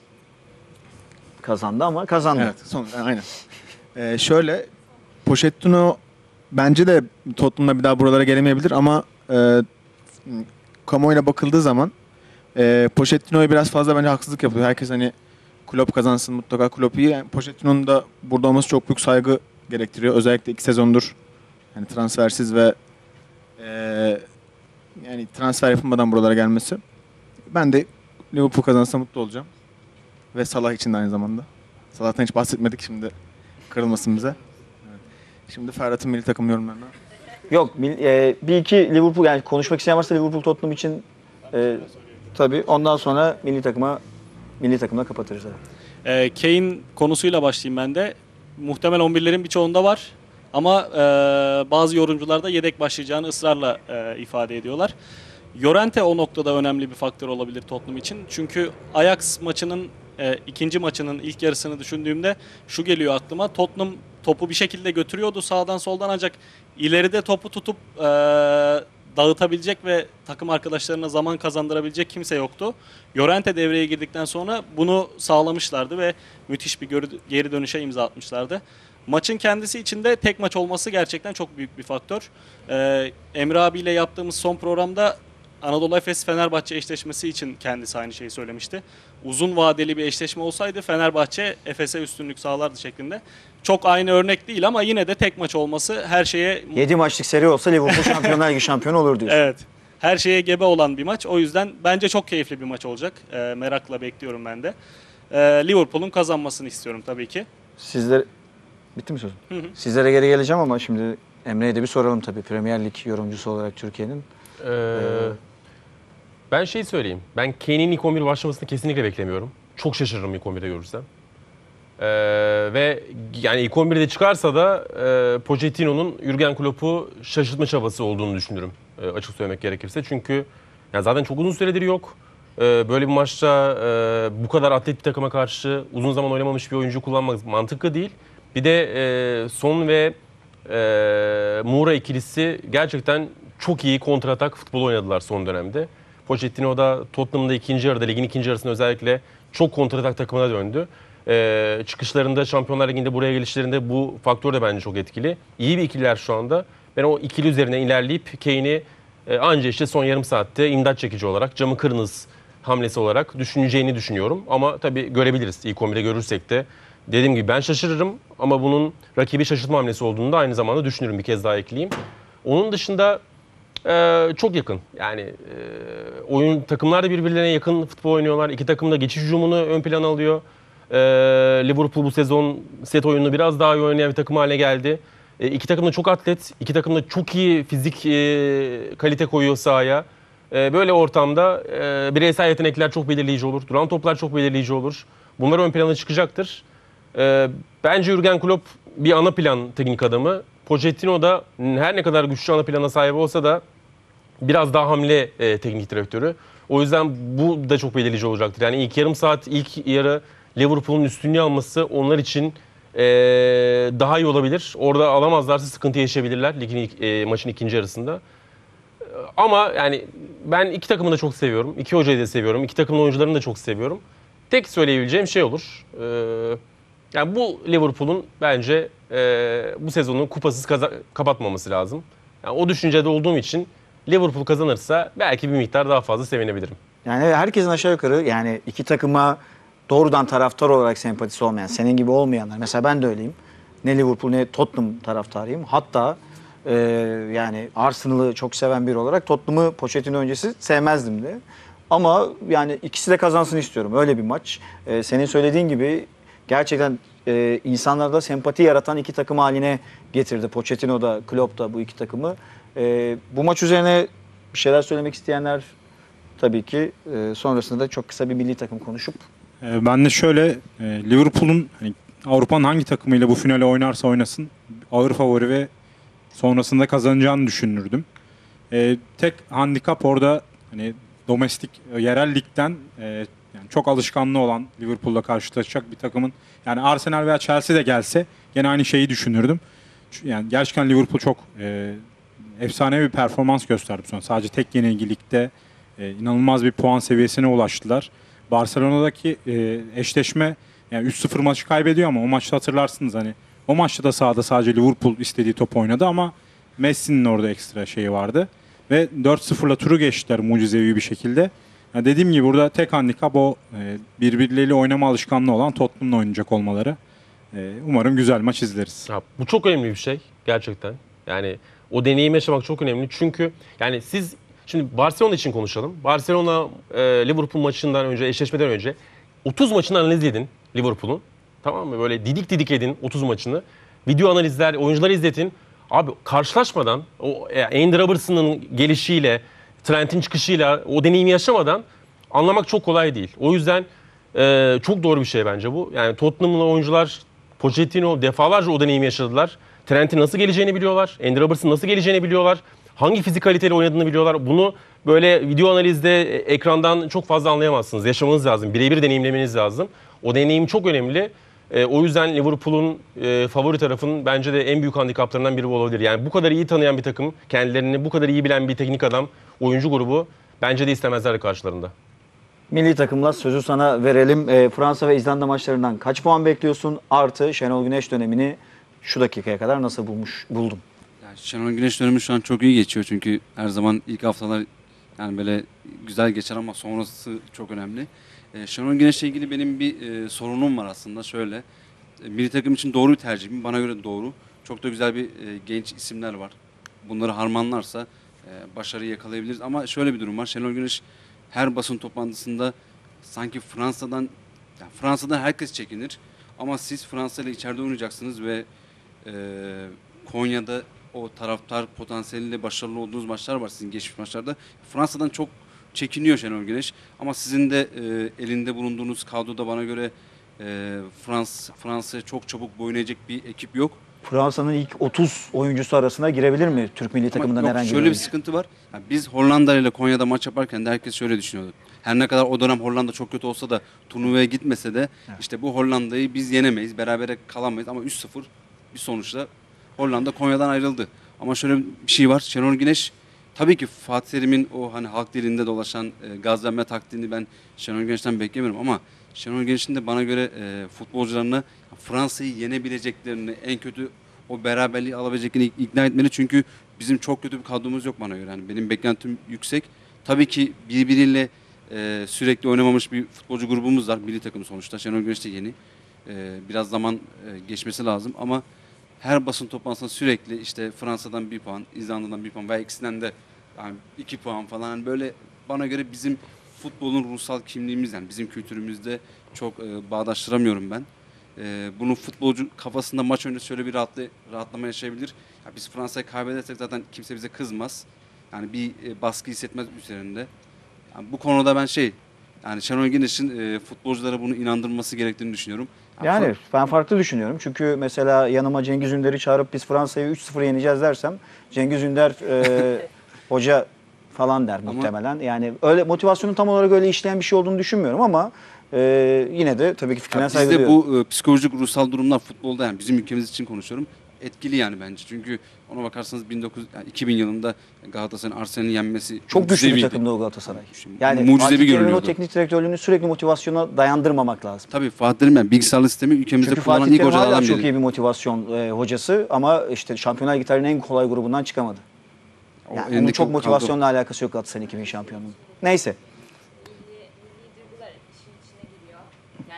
kazandı ama kazandı. Evet, son, aynen. Ee, şöyle, Pochettino bence de Tottenham'da bir daha buralara gelemeyebilir ama e, kamuoyuna bakıldığı zaman e, Pochettino'ya biraz fazla bence haksızlık yapıyor. Herkes hani Klopp kazansın, mutlaka Klopp iyi. Yani Pochettino'nun da burada olması çok büyük saygı gerektiriyor. Özellikle iki sezondur hani transfersiz ve e, yani transfer yapılmadan buralara gelmesi. Ben de Liverpool kazansa mutlu olacağım. Ve Salah için de aynı zamanda. Salah'tan hiç bahsetmedik, şimdi kırılmasın bize. Evet. Şimdi Ferhat'ın milli takım yorumlarına. Yok, mil- e, bir iki Liverpool, yani konuşmak isteyen varsa Liverpool Tottenham için e, tabii ondan sonra milli takıma milli takımla kapatırız. Evet. Ee, Kane konusuyla başlayayım ben de. Muhtemel on birlerin birçoğunda var. Ama e, bazı yorumcular da yedek başlayacağını ısrarla e, ifade ediyorlar. Llorente o noktada önemli bir faktör olabilir Tottenham için. Çünkü Ajax maçının e, ikinci maçının ilk yarısını düşündüğümde şu geliyor aklıma. Tottenham topu bir şekilde götürüyordu sağdan soldan, ancak ileride topu tutup e, dağıtabilecek ve takım arkadaşlarına zaman kazandırabilecek kimse yoktu. Llorente devreye girdikten sonra bunu sağlamışlardı ve müthiş bir geri dönüşe imza atmışlardı. Maçın kendisi için de tek maç olması gerçekten çok büyük bir faktör. Ee, Emre abiyle yaptığımız son programda Anadolu Efes Fenerbahçe eşleşmesi için kendisi aynı şeyi söylemişti. Uzun vadeli bir eşleşme olsaydı Fenerbahçe Efes'e üstünlük sağlardı şeklinde. Çok aynı örnek değil ama yine de tek maç olması her şeye... yedi maçlık seri olsa Liverpool Şampiyonlar Ligi şampiyonu olur diyorsun. Evet. Her şeye gebe olan bir maç. O yüzden bence çok keyifli bir maç olacak. Ee, merakla bekliyorum ben de. Ee, Liverpool'un kazanmasını istiyorum tabii ki. Sizler bitti mi sözün? Hı hı. Sizlere geri geleceğim ama şimdi Emre'ye de bir soralım tabii. Premier Lig yorumcusu olarak Türkiye'nin. Ee, ben şey söyleyeyim. Ben Kane'in ilk on bir başlamasını kesinlikle beklemiyorum. Çok şaşırırım ilk on birde görürsem. Ee, ve yani ilk on birde çıkarsa da e, Pochettino'nun Jürgen Klopp'u şaşırtma çabası olduğunu düşünürüm. E, açık söylemek gerekirse. Çünkü yani zaten çok uzun süredir yok. E, böyle bir maçta e, bu kadar atlet bir takıma karşı uzun zaman oynamamış bir oyuncu kullanmak mantıklı değil. Bir de e, Son ve e, Moura ikilisi gerçekten çok iyi kontratak futbol oynadılar son dönemde. Pochettino da Tottenham'da ikinci yarıda, ligin ikinci yarısında özellikle çok kontratak takımına döndü. Ee, çıkışlarında, Şampiyonlar Ligi'nde buraya gelişlerinde bu faktör de bence çok etkili. İyi bir ikililer şu anda. Ben o ikili üzerine ilerleyip Kane'i e, anca işte son yarım saatte imdat çekici olarak, camı kırınız hamlesi olarak düşüneceğini düşünüyorum. Ama tabii görebiliriz. İlk on birde görürsek de. Dediğim gibi ben şaşırırım ama bunun rakibi şaşırtma hamlesi olduğunu da aynı zamanda düşünürüm, bir kez daha ekleyeyim. Onun dışında e, çok yakın. Yani e, oyun takımlar da birbirlerine yakın futbol oynuyorlar. İki takım da geçiş hücumunu ön plana alıyor. Ee, Liverpool bu sezon set oyununu biraz daha iyi oynayan bir takım haline geldi. Ee, iki takım da çok atlet, iki takım da çok iyi fizik e, kalite koyuyor sahaya. Ee, böyle ortamda e, bireysel yetenekler çok belirleyici olur, duran toplar çok belirleyici olur. Bunlar ön plana çıkacaktır. Ee, bence Jürgen Klopp bir ana plan teknik adamı. Pochettino da her ne kadar güçlü ana plana sahip olsa da biraz daha hamle e, teknik direktörü. O yüzden bu da çok belirleyici olacaktır. Yani ilk yarım saat, ilk yarı Liverpool'un üstünlüğü alması onlar için e, daha iyi olabilir. Orada alamazlarsa sıkıntı yaşayabilirler ligin ilk, e, maçın ikinci yarısında. E, ama yani ben iki takımı da çok seviyorum. İki hocayı da seviyorum. İki takımın oyuncularını da çok seviyorum. Tek söyleyebileceğim şey olur. E, yani bu Liverpool'un bence e, bu sezonu kupasız kaza- kapatmaması lazım. Yani o düşüncede olduğum için Liverpool kazanırsa belki bir miktar daha fazla sevinebilirim. Yani herkesin aşağı yukarı yani iki takıma doğrudan taraftar olarak sempatisi olmayan, senin gibi olmayanlar. Mesela ben de öyleyim. Ne Liverpool ne Tottenham taraftarıyım. Hatta e, yani Arsenal'ı çok seven biri olarak Tottenham'ı Pochettino öncesi sevmezdim de. Ama yani ikisi de kazansın istiyorum. Öyle bir maç. E, senin söylediğin gibi gerçekten e, insanlarda sempati yaratan iki takım haline getirdi. Pochettino da Klopp da bu iki takımı. E, bu maç üzerine bir şeyler söylemek isteyenler tabii ki e, sonrasında da çok kısa bir milli takım konuşup. E, ben de şöyle e, Liverpool'un hani Avrupa'nın hangi takımıyla bu finale oynarsa oynasın ağır favori ve sonrasında kazanacağını düşünürdüm. E, tek handikap orada hani domestik e, yerel ligden e, yani çok alışkanlığı olan Liverpool'la karşılaşacak bir takımın yani Arsenal veya Chelsea de gelse gene aynı şeyi düşünürdüm. Yani gerçekten Liverpool çok e, efsane bir performans gösterdi sonra. Sadece tek yenilgilikte e, inanılmaz bir puan seviyesine ulaştılar. Barcelona'daki e, eşleşme yani üç sıfır maçı kaybediyor ama o maçta hatırlarsınız hani o maçta da sahada sadece Liverpool istediği top oynadı ama Messi'nin orada ekstra şeyi vardı. Ve dört sıfırla turu geçtiler mucizevi bir şekilde. Yani dediğim gibi burada tek handikap o e, birbirleriyle oynama alışkanlığı olan Tottenham'la oynayacak olmaları. E, umarım güzel maç izleriz. Ya, bu çok önemli bir şey gerçekten. Yani o deneyimi yaşamak çok önemli. Çünkü yani siz şimdi Barcelona için konuşalım. Barcelona e, Liverpool maçından önce, eşleşmeden önce otuz maçını analiz edin Liverpool'un. Tamam mı? Böyle didik didik edin otuz maçını. Video analizler, oyuncuları izletin. Abi karşılaşmadan o Andy Robertson'ın gelişiyle, Trent'in çıkışıyla o deneyimi yaşamadan anlamak çok kolay değil. O yüzden e, çok doğru bir şey bence bu. Yani Tottenham'lı oyuncular Pochettino defalarca o deneyimi yaşadılar. Trent'in nasıl geleceğini biliyorlar. Andy Robertson'ın nasıl geleceğini biliyorlar. Hangi fizikaliteyle oynadığını biliyorlar. Bunu böyle video analizde ekrandan çok fazla anlayamazsınız. Yaşamanız lazım. Birebir deneyimlemeniz lazım. O deneyim çok önemli. E, o yüzden Liverpool'un e, favori tarafının bence de en büyük handikaplarından biri olabilir. Yani bu kadar iyi tanıyan bir takım, kendilerini bu kadar iyi bilen bir teknik adam, oyuncu grubu bence de istemezler karşılarında. Milli takımla sözü sana verelim. E, Fransa ve İzlanda maçlarından kaç puan bekliyorsun? Artı Şenol Güneş dönemini şu dakikaya kadar nasıl bulmuş buldun? Yani Şenol Güneş dönemi şu an çok iyi geçiyor çünkü her zaman ilk haftalar yani böyle güzel geçer ama sonrası çok önemli. Ee, Şenol Güneş'le ilgili benim bir e, sorunum var aslında şöyle. E, milli takım için doğru bir tercih mi? Bana göre doğru. Çok da güzel bir e, genç isimler var. Bunları harmanlarsa e, başarıyı yakalayabiliriz. Ama şöyle bir durum var. Şenol Güneş her basın toplantısında sanki Fransa'dan yani Fransa'dan herkes çekinir. Ama siz Fransa ile içeride oynayacaksınız ve e, Konya'da o taraftar potansiyeliyle başarılı olduğunuz maçlar var sizin geçmiş maçlarda. Fransa'dan çok çekiniyor Şenol Güneş. Ama sizin de e, elinde bulunduğunuz kadroda bana göre e, Frans Fransa'ya çok çabuk boyun eğecek bir ekip yok. Fransa'nın ilk otuz oyuncusu arasına girebilir mi Türk milli takımından yok, herhangi şöyle bir bir sıkıntı var. Yani biz Hollanda ile Konya'da maç yaparken de herkes şöyle düşünüyordu. Her ne kadar o dönem Hollanda çok kötü olsa da turnuvaya gitmese de evet. işte bu Hollanda'yı biz yenemeyiz, berabere kalamayız ama üç sıfır bir sonuçla Hollanda Konya'dan ayrıldı. Ama şöyle bir şey var. Şenol Güneş tabii ki Fatih Terim'in o hani halk dilinde dolaşan e, gazlanma taktiğini ben Şenol Güneş'ten beklemiyorum ama Şenol Güneş'in de bana göre e, futbolcularını Fransa'yı yenebileceklerini, en kötü o beraberliği alabileceklerini ikna etmeli. Çünkü bizim çok kötü bir kadromuz yok bana göre. Yani benim beklentim yüksek. Tabii ki birbiriyle e, sürekli oynamamış bir futbolcu grubumuz var. Milli takım sonuçta. Şenol Güneş de yeni. E, biraz zaman e, geçmesi lazım ama her basın toplantısında sürekli işte Fransa'dan bir puan, İzlanda'dan bir puan veya ikisinden de yani iki puan falan yani böyle bana göre bizim futbolun ruhsal kimliğimiz yani bizim kültürümüzde çok e, bağdaştıramıyorum ben. E, bunu futbolcu kafasında maç öncesi şöyle bir rahatlı, rahatlama yaşayabilir. Ya biz Fransa'yı kaybedersek zaten kimse bize kızmaz. Yani bir e, baskı hissetmez üzerinde. Yani bu konuda ben şey yani Şenol Güneş'in e, futbolculara bunu inandırması gerektiğini düşünüyorum. Yani, yani ben farklı düşünüyorum. Çünkü mesela yanıma Cengiz Ünder'i çağırıp biz Fransa'yı üç sıfır yeneceğiz dersem Cengiz Ünder e, hoca falan der ama muhtemelen. Yani öyle motivasyonun tam olarak öyle işleyen bir şey olduğunu düşünmüyorum ama e, yine de tabii ki fikrine saygı duyuyorum. Bizde bu e, psikolojik ruhsal durumlar futbolda yani bizim ülkemiz için konuşuyorum. Etkili yani bence. Çünkü ona bakarsanız bin dokuz yüz, yani iki bin yılında Galatasaray'ın Arsenal'i yenmesi çok güçlü bir takımdı o Galatasaray. Yani mucizevi görünüyordu. O teknik direktörlüğünü sürekli motivasyona dayandırmamak lazım. Tabii Fatih Terim yani bilgisayarlı sistemi ülkemizde çünkü kullanan Fatih ilk hocalardan biri. Çok iyi bir motivasyon e, hocası ama işte Şampiyonlar Ligi tarihinin en kolay grubundan çıkamadı. Yani onun çok motivasyonla kadro alakası yok Galatasaray'ın iki bin şampiyonluğu. Neyse.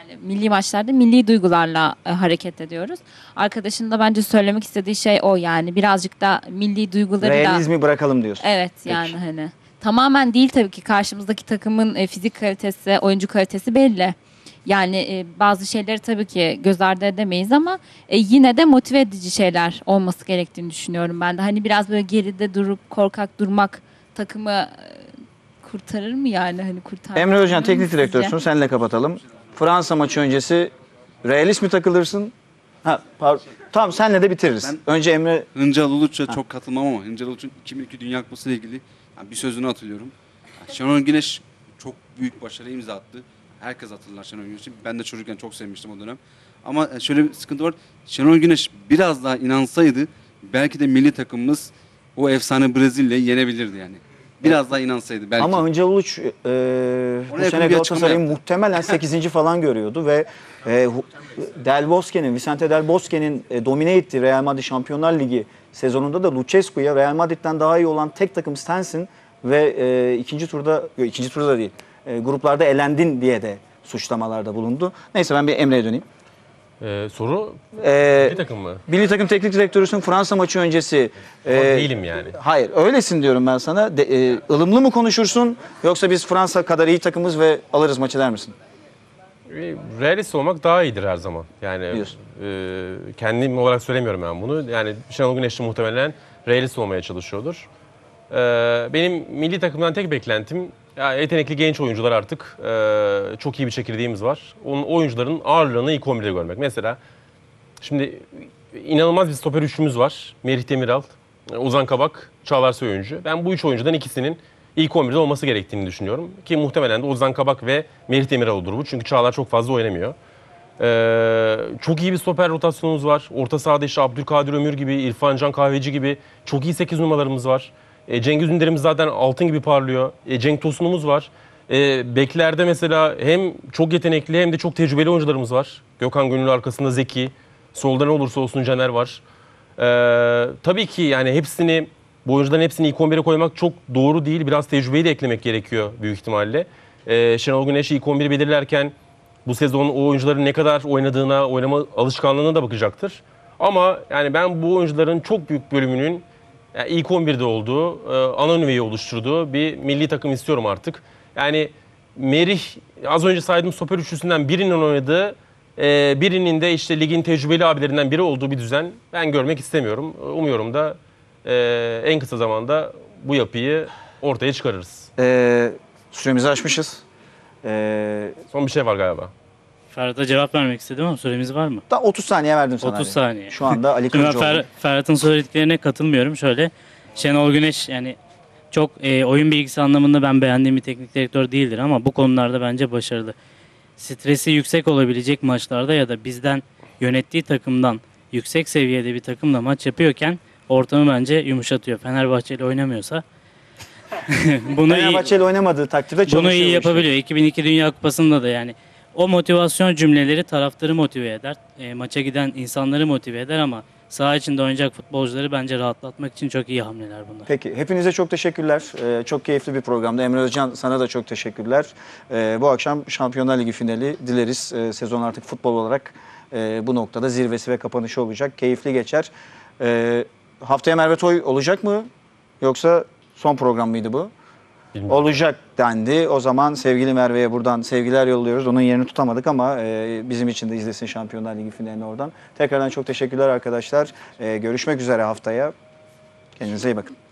Yani milli maçlarda milli duygularla e, hareket ediyoruz. Arkadaşın da bence söylemek istediği şey o, yani birazcık da milli duyguları da. Realizmi bırakalım diyorsun. Evet, yani hani tamamen değil tabii ki, karşımızdaki takımın e, fizik kalitesi, oyuncu kalitesi belli. Yani e, bazı şeyleri tabii ki göz ardı edemeyiz ama e, yine de motive edici şeyler olması gerektiğini düşünüyorum ben de. Hani biraz böyle geride durup korkak durmak takımı e, kurtarır mı yani, hani kurtarır Emre Özcan mı teknik sizce? direktörsün. Seninle kapatalım. Fransa maçı öncesi realist mi takılırsın? Ha, pardon. Tamam, senle de bitiririz. Ben- Önce Emre. Hıncal Uluç'a çok katılmam ama Hıncal Uluç'un iki bin iki Dünya Kupası ile ilgili yani bir sözünü hatırlıyorum. Yani Şenol Güneş çok büyük başarı imza attı. Herkes hatırlar Şenol Güneş'i. Ben de çocukken çok sevmiştim o dönem. Ama şöyle bir sıkıntı var. Şenol Güneş biraz daha inansaydı belki de milli takımımız o efsane Brezilya'yı yenebilirdi yani. Biraz daha inansaydı belki. Ama Hıncal Uluç e, bu yakın sene bir açıklama Galatasaray'ın yaptı. muhtemelen sekizinci falan görüyordu ve e, Hu- Del Bosque'nin, Vicente Del Bosque'nin e, domine ettiği Real Madrid Şampiyonlar Ligi sezonunda da Lucescu'ya Real Madrid'den daha iyi olan tek takım sensin ve e, ikinci turda, yok, ikinci turda da değil, e, gruplarda elendin diye de suçlamalarda bulundu. Neyse, ben bir Emre'ye döneyim. Ee, soru E, bir takım mı? Milli takım teknik direktörüsün, Fransa maçı öncesi. Ama e, değilim yani. Hayır, öylesin diyorum ben sana. De, e, ılımlı mı konuşursun yoksa biz Fransa kadar iyi takımız ve alırız maçı der misin? E, Realist olmak daha iyidir her zaman. Yani Diyorsun. e, kendim olarak söylemiyorum ben bunu. Yani Şenol Güneş de muhtemelen realist olmaya çalışıyordur. E, benim milli takımdan tek beklentim, ya yetenekli genç oyuncular artık e, çok iyi bir çekirdeğimiz var. Onun oyuncuların ağırlığını ilk on birde görmek. Mesela şimdi inanılmaz bir stoper üçlümüz var. Merih Demiral, Ozan Kabak, Çağlar Söyüncü. Ben bu üç oyuncudan ikisinin ilk on birde olması gerektiğini düşünüyorum. Ki muhtemelen de Ozan Kabak ve Merih Demiral olur bu. Çünkü Çağlar çok fazla oynamıyor. Ee, çok iyi bir stoper rotasyonumuz var. Orta sahada işte Abdülkadir Ömür gibi, İrfan Can Kahveci gibi çok iyi sekiz numaralarımız var. E, Cengiz Ünder'imiz zaten altın gibi parlıyor. E, Cenk Tosun'umuz var. E, beklerde mesela hem çok yetenekli hem de çok tecrübeli oyuncularımız var. Gökhan Gönül arkasında Zeki. Solda ne olursa olsun Caner var. E, tabii ki yani hepsini, bu oyuncuların hepsini ilk on bire koymak çok doğru değil. Biraz tecrübeyi de eklemek gerekiyor büyük ihtimalle. E, Şenol Güneş ilk on biri belirlerken bu sezon o oyuncuların ne kadar oynadığına, oynama alışkanlığına da bakacaktır. Ama yani ben bu oyuncuların çok büyük bölümünün yani ilk on birde olduğu, e, ana nüveyi oluşturduğu bir milli takım istiyorum artık. Yani Merih, az önce saydığım stoper üçlüsünden birinin oynadığı, e, birinin de işte ligin tecrübeli abilerinden biri olduğu bir düzen ben görmek istemiyorum. Umuyorum da e, en kısa zamanda bu yapıyı ortaya çıkarırız. E, süremizi aşmışız. E, Son bir şey var galiba. Ferhat'a cevap vermek istedim ama süremiz var mı? da otuz saniye verdim sana. otuz Ali. saniye. Şu anda Ali Şimdi ben Kılıçoğlu. Fer- Ferhat'ın söylediklerine katılmıyorum. Şöyle, Şenol Güneş yani çok e, oyun bilgisi anlamında ben beğendiğim bir teknik direktör değildir ama bu konularda bence başarılı. Stresi yüksek olabilecek maçlarda ya da bizden yönettiği takımdan yüksek seviyede bir takımla maç yapıyorken ortamı bence yumuşatıyor. Fenerbahçe ile oynamıyorsa bunu iyi, Fenerbahçe ile oynamadığı takdirde çalışıyor. bunu iyi bu işte. yapabiliyor. iki bin iki Dünya Kupası'nda da yani o motivasyon cümleleri taraftarı motive eder. E, maça giden insanları motive eder ama saha içinde oynayacak futbolcuları bence rahatlatmak için çok iyi hamleler bunlar. Peki, hepinize çok teşekkürler. Ee, çok keyifli bir programdı. Emre Özcan, sana da çok teşekkürler. Ee, bu akşam Şampiyonlar Ligi finali dileriz. Ee, sezon artık futbol olarak e, bu noktada zirvesi ve kapanışı olacak. Keyifli geçer. Ee, haftaya Merve Toy olacak mı? Yoksa son program mıydı bu? Bilmiyorum. Olacak dendi. O zaman sevgili Merve'ye buradan sevgiler yolluyoruz. Onun yerini tutamadık ama e, bizim için de izlesin Şampiyonlar Ligi finalini oradan. Tekrardan çok teşekkürler arkadaşlar. E, görüşmek üzere haftaya. Kendinize iyi bakın.